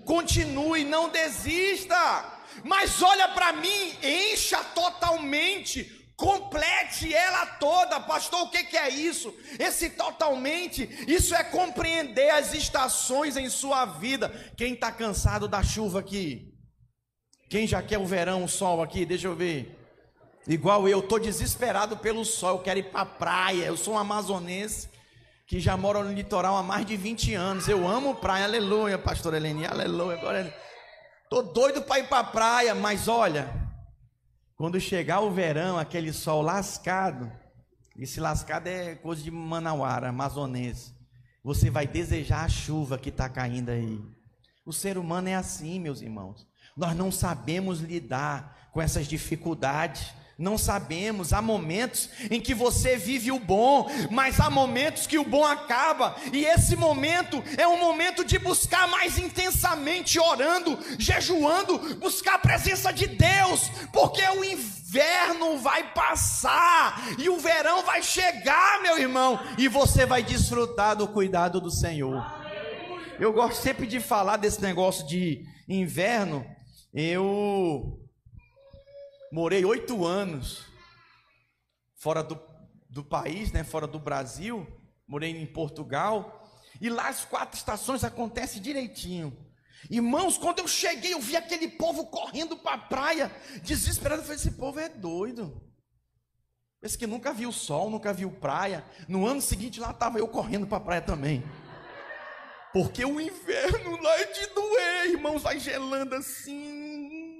continue, não desista. Mas olha para mim, encha totalmente, complete ela toda. Pastor, o que, que é isso? Esse totalmente, isso é compreender as estações em sua vida. Quem está cansado da chuva aqui? Quem já quer o verão, o sol aqui? Deixa eu ver. Igual eu, estou desesperado pelo sol, eu quero ir para a praia. Eu sou um amazonense que já mora no litoral há mais de vinte anos. Eu amo praia, aleluia, pastor Helene, aleluia. Agora estou doido para ir para a praia, mas olha, quando chegar o verão, aquele sol lascado, esse lascado é coisa de manauara, amazonense, você vai desejar a chuva que está caindo aí. O ser humano é assim, meus irmãos. Nós não sabemos lidar com essas dificuldades. Não sabemos, há momentos em que você vive o bom, mas há momentos que o bom acaba, e esse momento é um momento de buscar mais intensamente, orando, jejuando, buscar a presença de Deus, porque o inverno vai passar, e o verão vai chegar, meu irmão, e você vai desfrutar do cuidado do Senhor. Eu gosto sempre de falar desse negócio de inverno. Eu morei oito anos fora do, do país, né, fora do Brasil, morei em Portugal, e lá as quatro estações acontecem direitinho. Irmãos, quando eu cheguei, eu vi aquele povo correndo para a praia, desesperado. Eu falei, esse povo é doido. Esse que nunca viu sol, nunca viu praia. No ano seguinte lá estava eu correndo para a praia também. Porque o inverno lá é de doer, irmãos, vai gelando assim.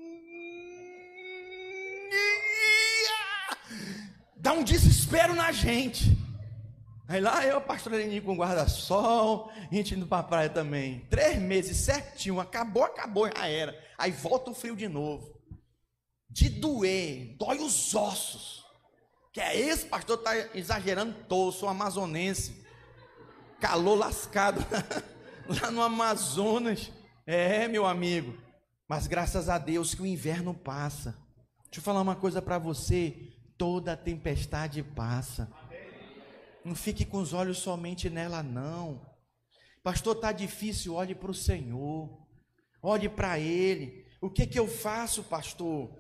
Dá um desespero na gente. Aí lá eu, pastor Helene, com guarda-sol, a gente indo para a praia também. Três meses certinho, acabou, acabou, já era. Aí volta o frio de novo. De doer, dói os ossos. Que é esse pastor, está exagerando todo, sou amazonense. Calor lascado lá no Amazonas. É, meu amigo. Mas graças a Deus que o inverno passa. Deixa eu falar uma coisa para você. Toda tempestade passa. Não fique com os olhos somente nela, não. Pastor, está difícil, olhe para o Senhor. Olhe para Ele. O que que eu faço, pastor?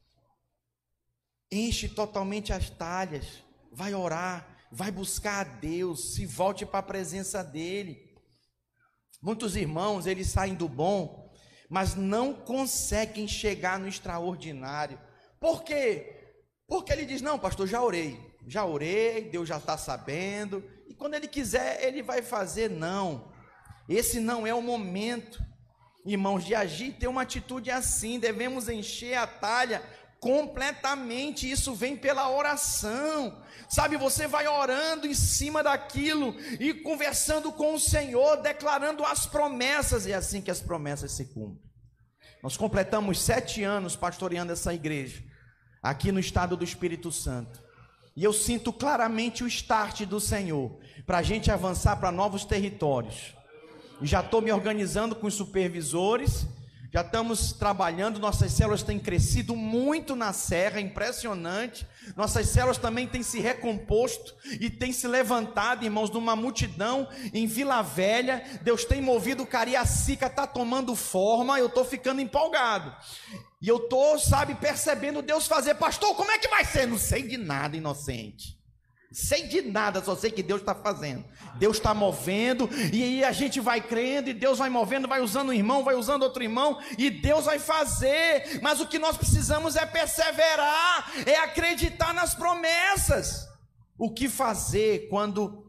Enche totalmente as talhas. Vai orar, vai buscar a Deus. Se volte para a presença dEle. Muitos irmãos, eles saem do bom, mas não conseguem chegar no extraordinário. Por quê? Porque ele diz, não, pastor, já orei, já orei, Deus já está sabendo, e quando Ele quiser, Ele vai fazer. Não, esse não é o momento, irmãos, de agir, ter uma atitude assim. Devemos encher a talha completamente, isso vem pela oração, sabe, você vai orando em cima daquilo, e conversando com o Senhor, declarando as promessas, e é assim que as promessas se cumprem. Nós completamos sete anos pastoreando essa igreja, aqui no estado do Espírito Santo, e eu sinto claramente o start do Senhor, para a gente avançar para novos territórios. Já estou me organizando com os supervisores, já estamos trabalhando, nossas células têm crescido muito na Serra, impressionante, nossas células também têm se recomposto, e têm se levantado, irmãos, numa multidão em Vila Velha. Deus tem movido, Cariacica está tomando forma, eu estou ficando empolgado, e eu estou, sabe, percebendo Deus fazer. Pastor, como é que vai ser? Não sei de nada, inocente. Sei de nada, só sei que Deus está fazendo. Deus está movendo, e aí a gente vai crendo, e Deus vai movendo, vai usando um irmão, vai usando outro irmão, e Deus vai fazer. Mas o que nós precisamos é perseverar, é acreditar nas promessas. O que fazer quando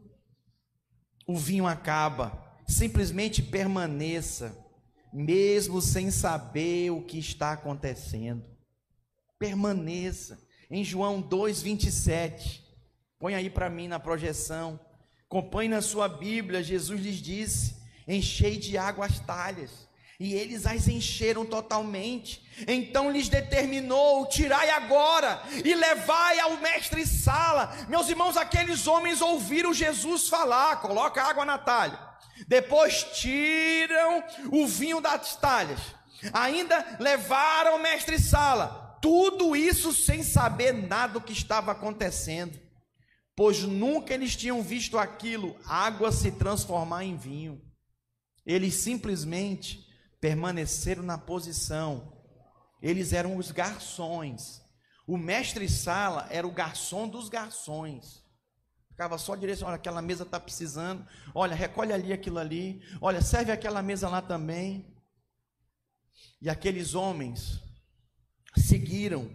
o vinho acaba? Simplesmente permaneça, mesmo sem saber o que está acontecendo. Permaneça. Em João dois, vinte e sete, põe aí para mim na projeção, acompanhe na sua Bíblia. Jesus lhes disse, enchei de água as talhas, e eles as encheram totalmente. Então lhes determinou, tirai agora e levai ao mestre-sala. Meus irmãos, aqueles homens ouviram Jesus falar, coloca água na talha, depois tiram o vinho das talhas, ainda levaram ao mestre-sala, tudo isso sem saber nada do que estava acontecendo, pois nunca eles tinham visto aquilo, água se transformar em vinho. Eles simplesmente permaneceram na posição. Eles eram os garçons. O mestre-sala era o garçom dos garçons. Ficava só direcionando, olha, aquela mesa está precisando, olha, recolhe ali aquilo ali, olha, serve aquela mesa lá também. E aqueles homens seguiram,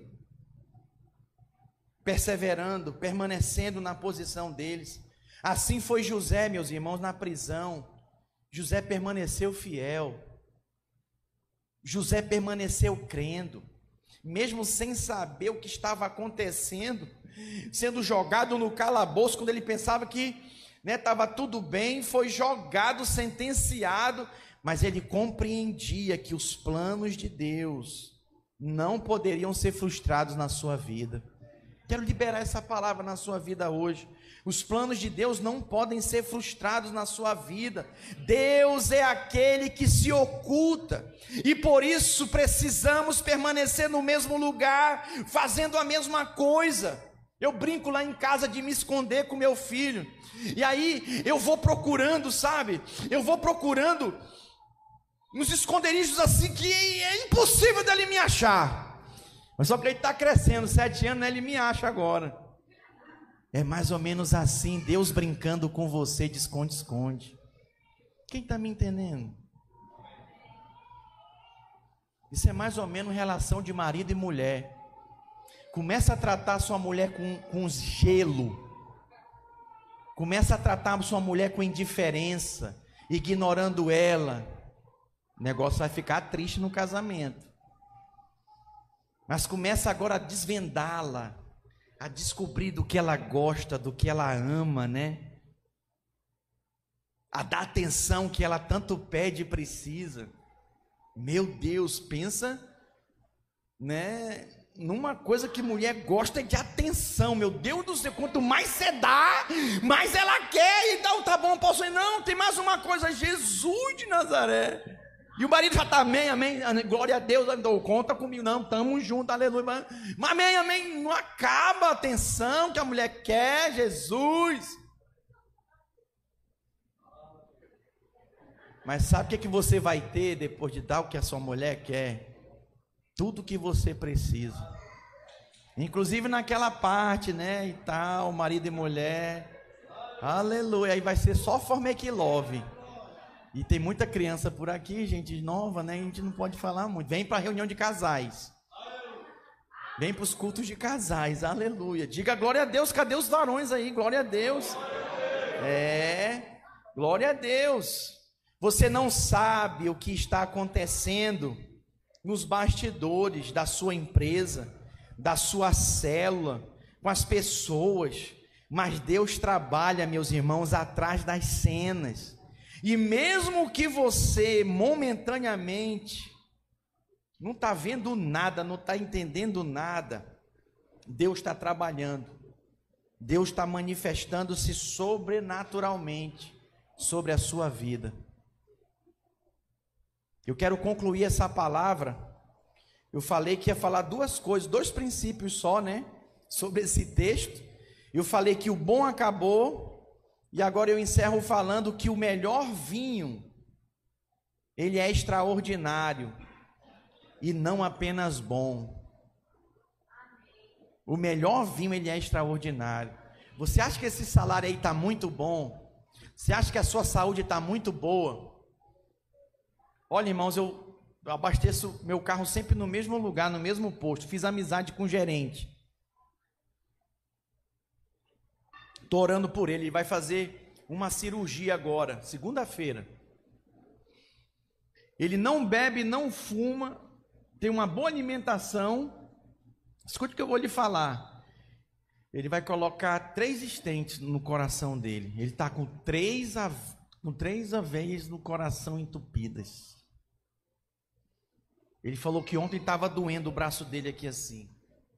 perseverando, permanecendo na posição deles. Assim foi José, meus irmãos, na prisão. José permaneceu fiel. José permaneceu crendo, mesmo sem saber o que estava acontecendo, sendo jogado no calabouço, quando ele pensava que estava, né, tudo bem, foi jogado, sentenciado, mas ele compreendia que os planos de Deus não poderiam ser frustrados na sua vida. Quero liberar essa palavra na sua vida hoje. Os planos de Deus não podem ser frustrados na sua vida. Deus é aquele que se oculta, e por isso precisamos permanecer no mesmo lugar, fazendo a mesma coisa. Eu brinco lá em casa de me esconder com meu filho, e aí eu vou procurando, sabe? Eu vou procurando nos esconderijos assim que é impossível dele me achar. Mas só que ele está crescendo, sete anos, né? Ele me acha agora. É mais ou menos assim, Deus brincando com você de esconde-esconde. Quem está me entendendo? Isso é mais ou menos relação de marido e mulher. Começa a tratar sua mulher com, com gelo. Começa a tratar sua mulher com indiferença, ignorando ela. O negócio vai ficar triste no casamento. Mas começa agora a desvendá-la, a descobrir do que ela gosta, do que ela ama, né? A dar atenção que ela tanto pede e precisa. Meu Deus, pensa, né, numa coisa que mulher gosta de atenção. Meu Deus do céu, quanto mais você dá, mais ela quer. Então tá bom, posso ir? Não, tem mais uma coisa, Jesus de Nazaré. E o marido já está, amém, amém, glória a Deus, não conta comigo, não, estamos juntos, aleluia, mas amém, amém, não acaba a atenção que a mulher quer, Jesus. Mas sabe o que, é que você vai ter depois de dar o que a sua mulher quer? Tudo que você precisa, inclusive naquela parte, né, e tal, marido e mulher, aleluia, aí vai ser só Formec Love. E tem muita criança por aqui, gente nova, né? A gente não pode falar muito. Vem para a reunião de casais. Vem para os cultos de casais, aleluia. Diga glória a Deus, cadê os varões aí? Glória a Deus. É, glória a Deus. Você não sabe o que está acontecendo nos bastidores da sua empresa, da sua célula, com as pessoas. Mas Deus trabalha, meus irmãos, atrás das cenas. E mesmo que você momentaneamente não está vendo nada, não está entendendo nada, Deus está trabalhando, Deus está manifestando-se sobrenaturalmente sobre a sua vida. Eu quero concluir essa palavra. Eu falei que ia falar duas coisas, dois princípios só, né, sobre esse texto. Eu falei que o bom acabou. E agora eu encerro falando que o melhor vinho, ele é extraordinário e não apenas bom. O melhor vinho, ele é extraordinário. Você acha que esse salário aí está muito bom? Você acha que a sua saúde está muito boa? Olha, irmãos, eu abasteço meu carro sempre no mesmo lugar, no mesmo posto. Fiz amizade com o gerente. Estou orando por ele, ele vai fazer uma cirurgia agora, segunda-feira. Ele não bebe, não fuma, tem uma boa alimentação. Escute o que eu vou lhe falar. Ele vai colocar três estentes no coração dele. Ele está com três, com três veias no coração entupidas. Ele falou que ontem estava doendo o braço dele aqui assim.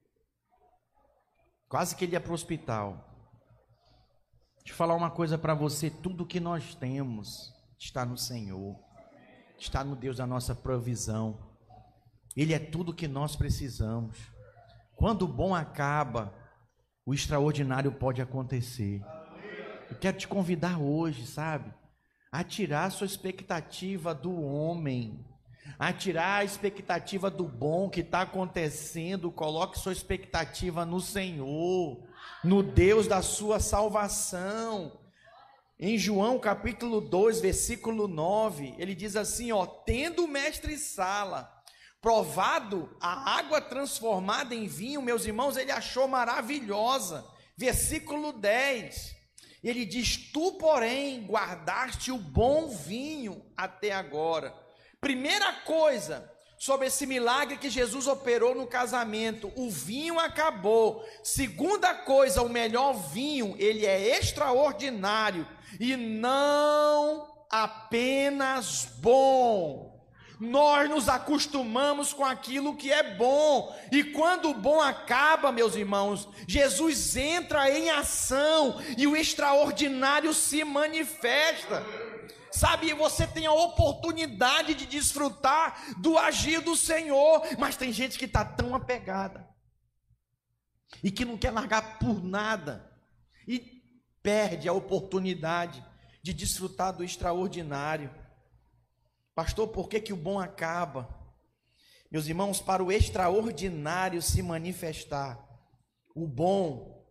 Quase que ele ia para o hospital. Deixa eu falar uma coisa para você, tudo que nós temos está no Senhor, está no Deus da nossa provisão, Ele é tudo que nós precisamos. Quando o bom acaba, o extraordinário pode acontecer. Eu quero te convidar hoje, sabe, a tirar a sua expectativa do homem, a tirar a expectativa do bom que está acontecendo. Coloque sua expectativa no Senhor, no Deus da sua salvação. Em João capítulo dois, versículo nove, ele diz assim, ó: tendo o mestre Sala provado a água transformada em vinho, meus irmãos, ele achou maravilhosa. Versículo dez, ele diz: tu, porém, guardaste o bom vinho até agora. Primeira coisa sobre esse milagre que Jesus operou no casamento: o vinho acabou. Segunda coisa, o melhor vinho, ele é extraordinário e não apenas bom. Nós nos acostumamos com aquilo que é bom, e quando o bom acaba, meus irmãos, Jesus entra em ação e o extraordinário se manifesta. Sabe, você tem a oportunidade de desfrutar do agir do Senhor, mas tem gente que está tão apegada e que não quer largar por nada e perde a oportunidade de desfrutar do extraordinário. Pastor, por que que o bom acaba? Meus irmãos, para o extraordinário se manifestar, o bom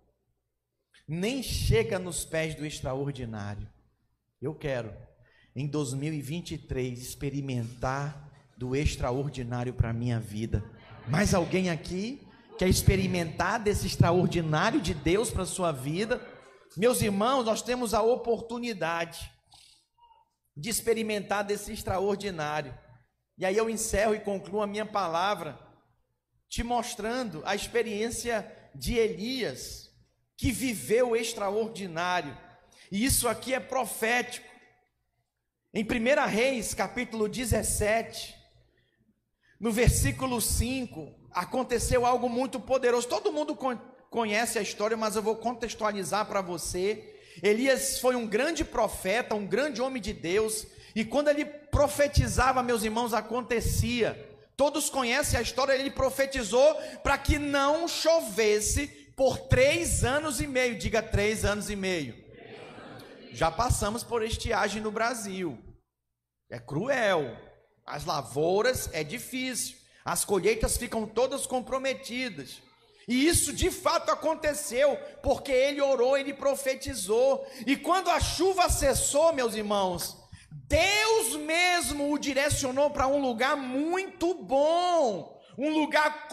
nem chega nos pés do extraordinário. Eu quero, em dois mil e vinte e três, experimentar do extraordinário para a minha vida. Mais alguém aqui quer experimentar desse extraordinário de Deus para a sua vida? Meus irmãos, nós temos a oportunidade de experimentar desse extraordinário. E aí eu encerro e concluo a minha palavra te mostrando a experiência de Elias, que viveu o extraordinário. E isso aqui é profético. Em primeira Reis, capítulo dezessete, no versículo cinco, aconteceu algo muito poderoso. Todo mundo conhece a história, mas eu vou contextualizar para você. Elias foi um grande profeta, um grande homem de Deus, e quando ele profetizava, meus irmãos, acontecia. Todos conhecem a história. Ele profetizou para que não chovesse por três anos e meio. Diga, três anos e meio. Já passamos por estiagem no Brasil, é cruel, as lavouras é difícil, as colheitas ficam todas comprometidas, e isso de fato aconteceu, porque ele orou, ele profetizou, e quando a chuva cessou, meus irmãos, Deus mesmo o direcionou para um lugar muito bom, um lugar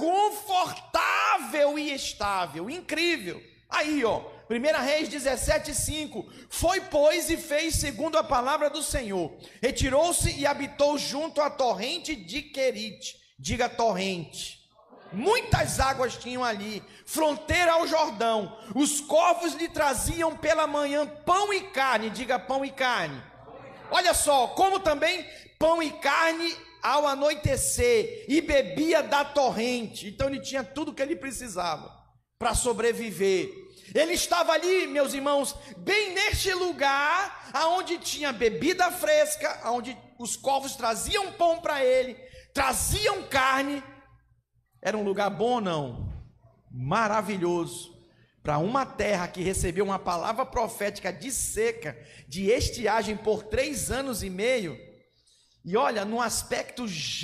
confortável e estável, incrível. Aí ó, primeira Reis dezessete, cinco, foi pois e fez segundo a palavra do Senhor, retirou-se e habitou junto à torrente de Querite. Diga, torrente. Muitas águas tinham ali, fronteira ao Jordão. Os corvos lhe traziam pela manhã pão e carne. Diga, pão e carne. Olha só, como também pão e carne ao anoitecer, e bebia da torrente. Então ele tinha tudo que ele precisava para sobreviver. Ele estava ali, meus irmãos, bem neste lugar, aonde tinha bebida fresca, aonde os corvos traziam pão para ele, traziam carne. Era um lugar bom ou não? Maravilhoso. Para uma terra que recebeu uma palavra profética de seca, de estiagem por três anos e meio. E olha, no aspecto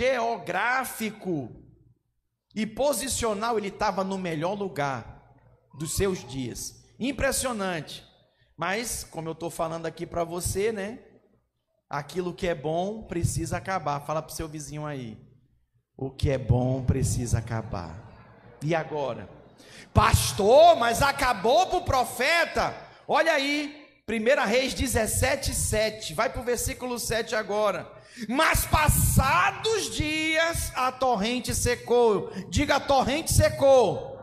geográfico e posicional, ele estava no melhor lugar dos seus dias. Impressionante. Mas, como eu estou falando aqui para você, né? Aquilo que é bom precisa acabar. Fala para o seu vizinho aí. O que é bom precisa acabar. E agora? Pastor, mas acabou para o profeta? Olha aí, primeira Reis dezessete, sete. Vai para o versículo sete agora. Mas passados dias, a torrente secou. Diga, a torrente secou.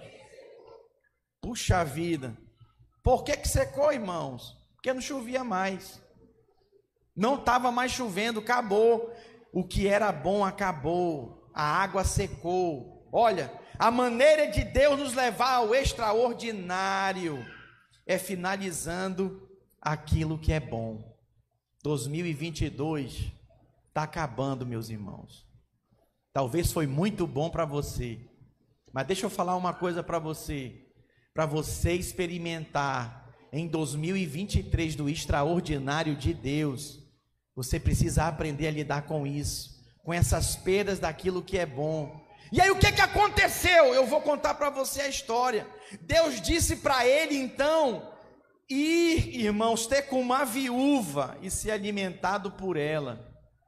Puxa vida, por que que secou, irmãos? Porque não chovia mais, não estava mais chovendo, acabou, o que era bom acabou, a água secou. Olha, a maneira de Deus nos levar ao extraordinário é finalizando aquilo que é bom. dois mil e vinte e dois está acabando, meus irmãos. Talvez foi muito bom para você, mas deixa eu falar uma coisa para você. Para você experimentar em dois mil e vinte e três do extraordinário de Deus, você precisa aprender a lidar com isso. com essas perdas daquilo que é bom. E aí o que que aconteceu? Eu vou contar para você a história. Deus disse para ele então ir, irmãos, ter com uma viúva e ser alimentado por ela.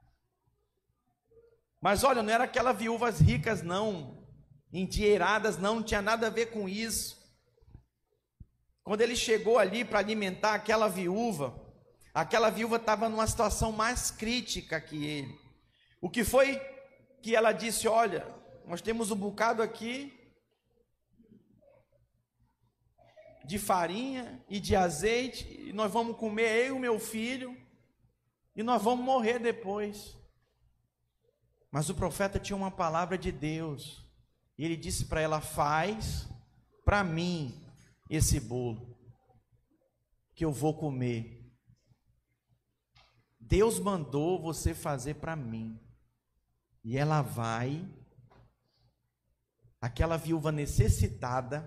Mas olha, não era aquelas viúvas ricas não, endinheiradas não, não tinha nada a ver com isso. Quando ele chegou ali para alimentar aquela viúva, aquela viúva estava numa situação mais crítica que ele. O que foi que ela disse? Olha, nós temos um bocado aqui de farinha e de azeite, e nós vamos comer, eu e o meu filho, e nós vamos morrer depois. Mas o profeta tinha uma palavra de Deus, e ele disse para ela: faz para mim esse bolo, que eu vou comer. Deus mandou você fazer para mim. E ela vai, aquela viúva necessitada,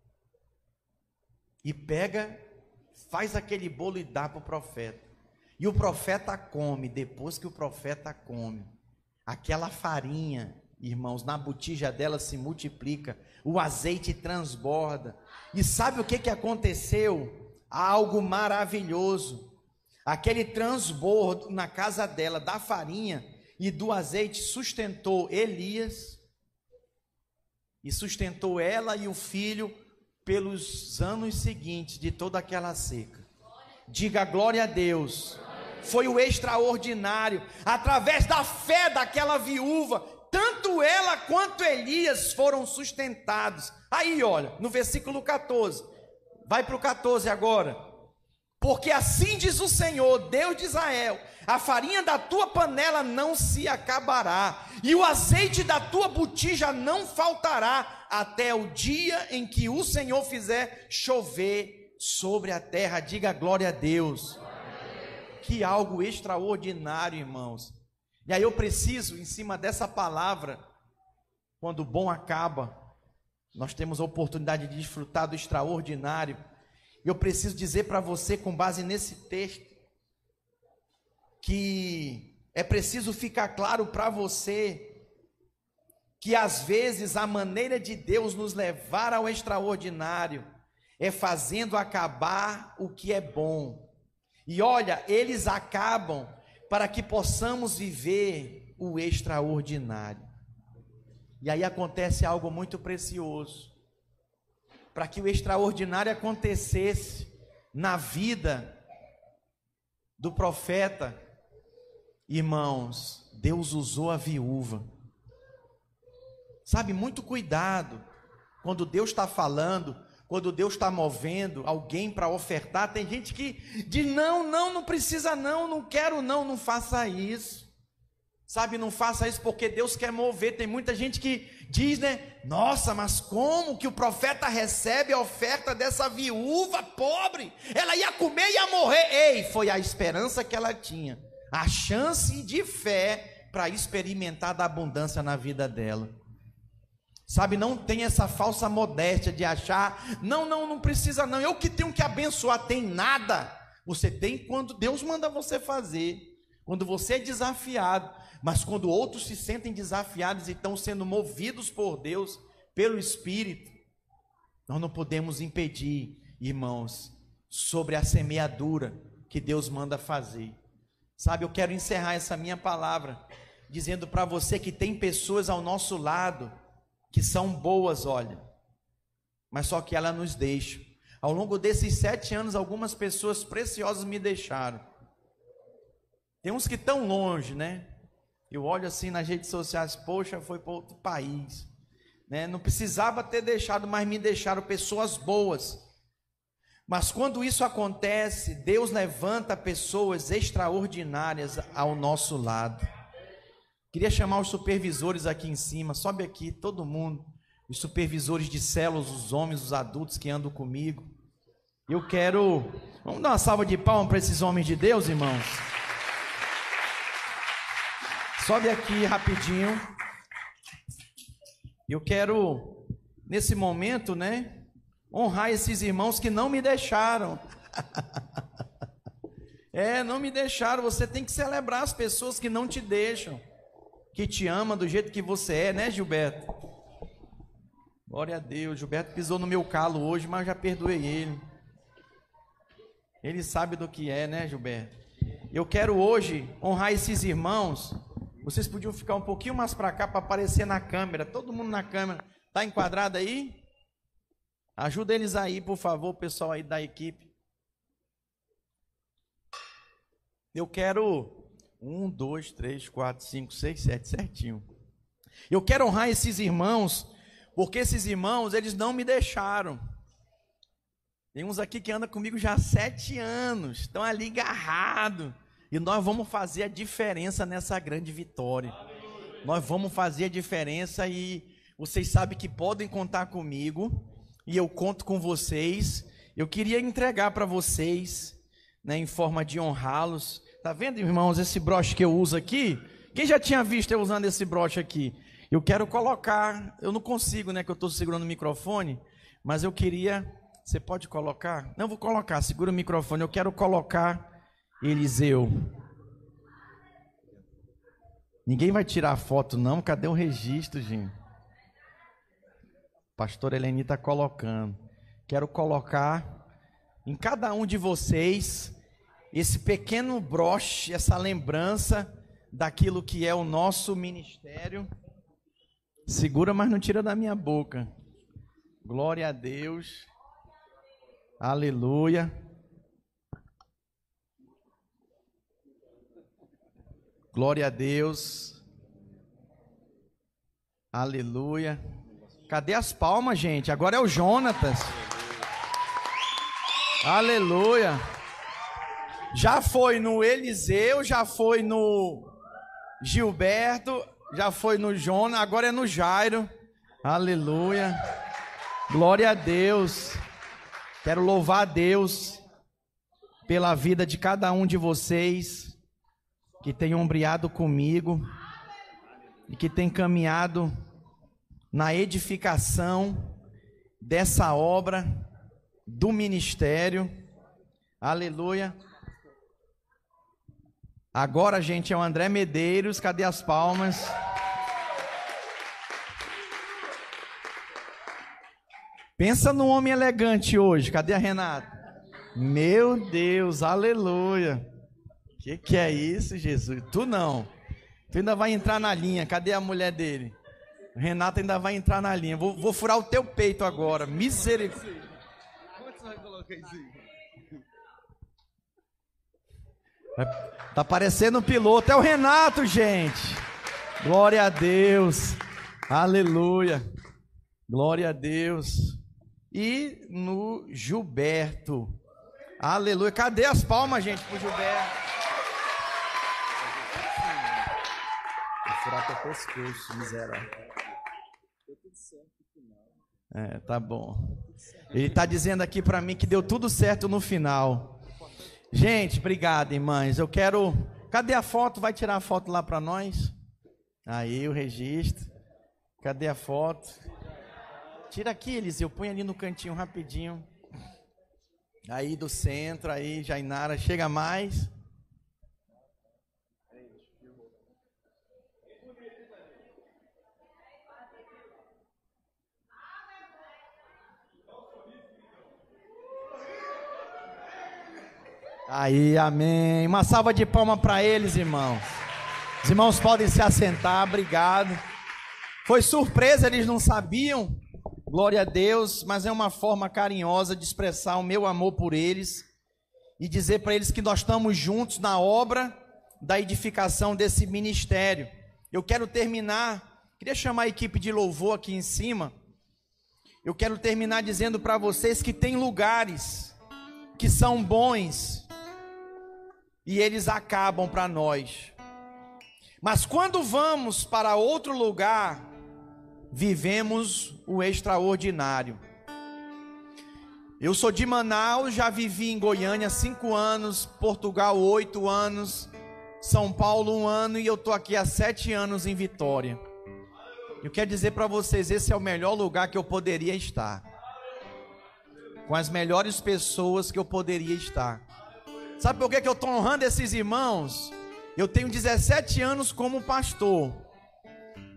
e pega, faz aquele bolo e dá para o profeta. E o profeta come. Depois que o profeta come, aquela farinha, irmãos, na botija dela se multiplica, o azeite transborda. E sabe o que que aconteceu? Algo maravilhoso. Aquele transbordo na casa dela da farinha e do azeite sustentou Elias e sustentou ela e o filho pelos anos seguintes de toda aquela seca. Diga glória a Deus. Foi o extraordinário, através da fé daquela viúva, tanto ela quanto Elias foram sustentados. Aí olha, no versículo catorze, vai para o catorze agora. Porque assim diz o Senhor, Deus de Israel: a farinha da tua panela não se acabará, e o azeite da tua botija não faltará, até o dia em que o Senhor fizer chover sobre a terra. Diga glória a Deus. Glória a Deus. Que algo extraordinário, irmãos. E aí eu preciso, em cima dessa palavra, quando o bom acaba, nós temos a oportunidade de desfrutar do extraordinário. Eu preciso dizer para você, com base nesse texto, que é preciso ficar claro para você que às vezes a maneira de Deus nos levar ao extraordinário é fazendo acabar o que é bom. E olha, eles acabam para que possamos viver o extraordinário. E aí acontece algo muito precioso. Para que o extraordinário acontecesse na vida do profeta, irmãos, Deus usou a viúva. Sabe, muito cuidado quando Deus está falando, quando Deus está movendo alguém para ofertar. Tem gente que diz: não, não, não precisa não, não quero não, não faça isso. Sabe, não faça isso porque Deus quer mover. Tem muita gente que diz, né? Nossa, mas como que o profeta recebe a oferta dessa viúva pobre? Ela ia comer e ia morrer. Ei, foi a esperança que ela tinha, a chance de fé para experimentar da abundância na vida dela. Sabe, não tem essa falsa modéstia de achar: não, não, não precisa não, eu que tenho que abençoar. Tem nada. Você tem quando Deus manda você fazer, quando você é desafiado. Mas quando outros se sentem desafiados e estão sendo movidos por Deus, pelo Espírito, nós não podemos impedir, irmãos, sobre a semeadura que Deus manda fazer. Sabe, eu quero encerrar essa minha palavra dizendo para você que tem pessoas ao nosso lado que são boas, olha, mas só que elas nos deixam. Ao longo desses sete anos, algumas pessoas preciosas me deixaram. Tem uns que estão longe, né? Eu olho assim nas redes sociais: poxa, foi para outro país, né? Não precisava ter deixado, mas me deixaram. Pessoas boas. Mas quando isso acontece, Deus levanta pessoas extraordinárias ao nosso lado. Queria chamar os supervisores aqui em cima. Sobe aqui, todo mundo. Os supervisores de células, os homens, os adultos que andam comigo. Eu quero... Vamos dar uma salva de palmas para esses homens de Deus, irmãos? Sobe aqui rapidinho. Eu quero, nesse momento, né, honrar esses irmãos que não me deixaram. É, não me deixaram. Você tem que celebrar as pessoas que não te deixam, que te ama do jeito que você é, né, Gilberto? Glória a Deus. Gilberto pisou no meu calo hoje, mas eu já perdoei ele. Ele sabe do que é, né, Gilberto? Eu quero hoje honrar esses irmãos. Vocês podiam ficar um pouquinho mais para cá para aparecer na câmera. Todo mundo na câmera. Tá enquadrado aí? Ajuda eles aí, por favor, pessoal aí da equipe. Eu quero um, dois, três, quatro, cinco, seis, sete, certinho. Eu quero honrar esses irmãos, porque esses irmãos, eles não me deixaram. Tem uns aqui que andam comigo já há sete anos, estão ali agarrados. E nós vamos fazer a diferença nessa grande vitória. Nós vamos fazer a diferença e vocês sabem que podem contar comigo. E eu conto com vocês. Eu queria entregar para vocês, né, em forma de honrá-los. Tá vendo, irmãos, esse broche que eu uso aqui? Quem já tinha visto eu usando esse broche aqui? Eu quero colocar, eu não consigo, né, que eu estou segurando o microfone, mas eu queria, você pode colocar? Não, eu vou colocar, segura o microfone, eu quero colocar Eliseu. Ninguém vai tirar a foto não, cadê o registro, gente? Pastor Eleni está colocando. Quero colocar em cada um de vocês esse pequeno broche, essa lembrança daquilo que é o nosso ministério. Segura, mas não tira da minha boca. Glória a Deus. Aleluia. Glória a Deus. Aleluia. Cadê as palmas, gente? Agora é o Jonatas. Aleluia. Já foi no Eliseu, já foi no Gilberto, já foi no Jonas, agora é no Jairo. Aleluia. Glória a Deus. Quero louvar a Deus pela vida de cada um de vocês que tem ombreado comigo e que tem caminhado na edificação dessa obra do ministério. Aleluia. Agora, gente, é o André Medeiros. Cadê as palmas? Pensa num homem elegante hoje. Cadê a Renata? Meu Deus, aleluia. Que que é isso, Jesus? Tu não. Tu ainda vai entrar na linha. Cadê a mulher dele? Renata ainda vai entrar na linha. Vou, vou furar o teu peito agora. Misericórdia. Como é que você vai colocar isso aí? Tá parecendo um piloto. É o Renato, gente. Glória a Deus. Aleluia. Glória a Deus. E no Gilberto. Aleluia. Cadê as palmas, gente, pro Gilberto? Vou furar teu pescoço, miserável. É, tá bom. Ele tá dizendo aqui para mim que deu tudo certo no final. Gente, obrigado, irmãs. Eu quero... Cadê a foto? Vai tirar a foto lá para nós? Aí, o registro. Cadê a foto? Tira aqui, Eliseu. Põe ali no cantinho rapidinho. Aí, do centro. Aí, Jainara. Chega mais. Aí, amém. Uma salva de palmas para eles, irmãos. Os irmãos podem se assentar, obrigado. Foi surpresa, eles não sabiam. Glória a Deus, mas é uma forma carinhosa de expressar o meu amor por eles e dizer para eles que nós estamos juntos na obra da edificação desse ministério. Eu quero terminar, queria chamar a equipe de louvor aqui em cima. Eu quero terminar dizendo para vocês que tem lugares que são bons e eles acabam para nós. Mas quando vamos para outro lugar, vivemos o extraordinário. Eu sou de Manaus, já vivi em Goiânia cinco anos, Portugal oito anos, São Paulo um ano e eu estou aqui há sete anos em Vitória. Eu quero dizer para vocês, esse é o melhor lugar que eu poderia estar, com as melhores pessoas que eu poderia estar. Sabe por que que eu estou honrando esses irmãos? Eu tenho dezessete anos como pastor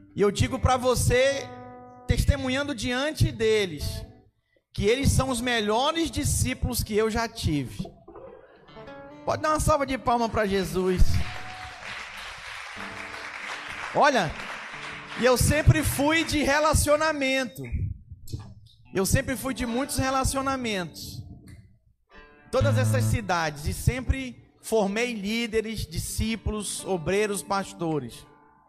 E eu digo para você, testemunhando diante deles, que eles são os melhores discípulos que eu já tive. Pode dar uma salva de palmas para Jesus. Olha, e eu sempre fui de relacionamento. Eu sempre fui de muitos relacionamentos. Todas essas cidades. E sempre formei líderes, discípulos, obreiros, pastores.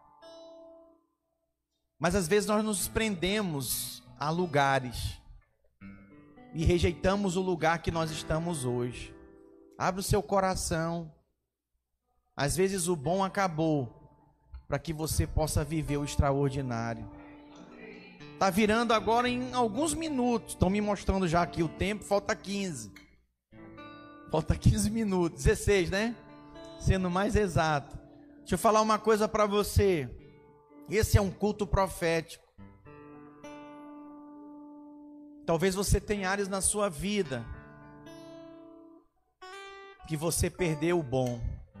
Mas às vezes nós nos prendemos a lugares. E rejeitamos o lugar que nós estamos hoje. Abre o seu coração. Às vezes o bom acabou, para que você possa viver o extraordinário. Está virando agora em alguns minutos. Estão me mostrando já aqui o tempo, falta quinze. Falta quinze minutos, dezesseis, né? Sendo mais exato. Deixa eu falar uma coisa para você. Esse é um culto profético. Talvez você tenha áreas na sua vida que você perdeu o bom.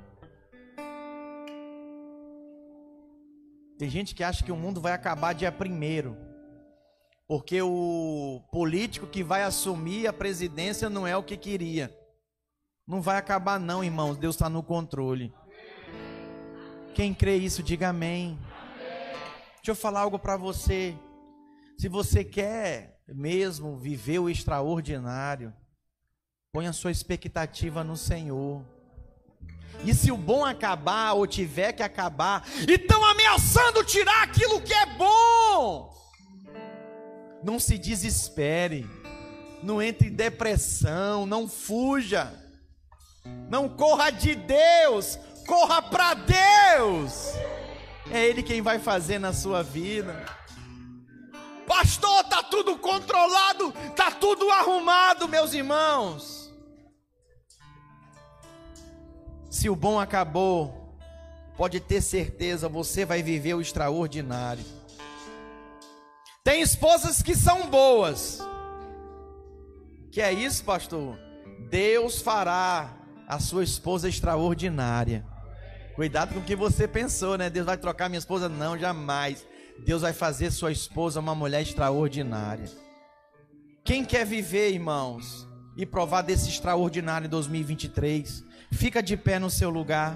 Tem gente que acha que o mundo vai acabar dia primeiro, porque o político que vai assumir a presidência não é o que queria. Não vai acabar não, irmãos, Deus está no controle. Quem crê isso, diga amém. Deixa eu falar algo para você. Se você quer mesmo viver o extraordinário, ponha a sua expectativa no Senhor. E se o bom acabar ou tiver que acabar, e estão ameaçando tirar aquilo que é bom, não se desespere, não entre em depressão, não fuja, não corra de Deus, corra para Deus. É Ele quem vai fazer na sua vida. Pastor, está tudo controlado, está tudo arrumado, meus irmãos. Se o bom acabou, pode ter certeza, você vai viver o extraordinário. Tem esposas que são boas. Que é isso, pastor? Deus fará a sua esposa extraordinária. Cuidado com o que você pensou, né? Deus vai trocar minha esposa? Não, jamais. Deus vai fazer sua esposa uma mulher extraordinária. Quem quer viver, irmãos, e provar desse extraordinário em dois mil e vinte e três? Fica de pé no seu lugar.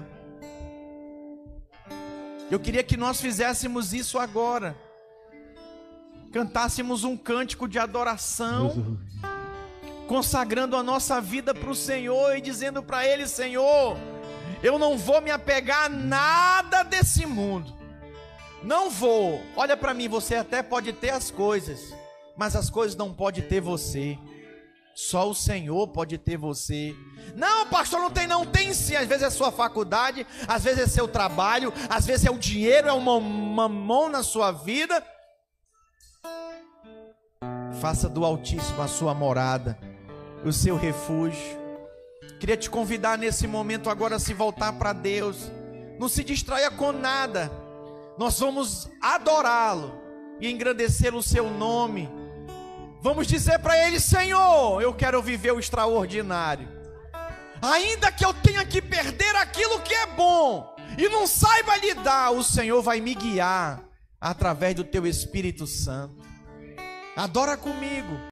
Eu queria que nós fizéssemos isso agora. Cantássemos um cântico de adoração, consagrando a nossa vida para o Senhor e dizendo para Ele: Senhor, eu não vou me apegar a nada desse mundo. Não vou. Olha para mim, você até pode ter as coisas, mas as coisas não podem ter você. Só o Senhor pode ter você. Não, pastor, não tem não. Tem sim, às vezes é sua faculdade, às vezes é seu trabalho, às vezes é o dinheiro, é uma mamão na sua vida. Faça do Altíssimo a sua morada, o seu refúgio. Queria te convidar nesse momento agora a se voltar para Deus. Não se distraia com nada. Nós vamos adorá-lo e engrandecer o seu nome. Vamos dizer para Ele: Senhor, eu quero viver o extraordinário. Ainda que eu tenha que perder aquilo que é bom e não saiba lidar, o Senhor vai me guiar através do Teu Espírito Santo. Adora comigo.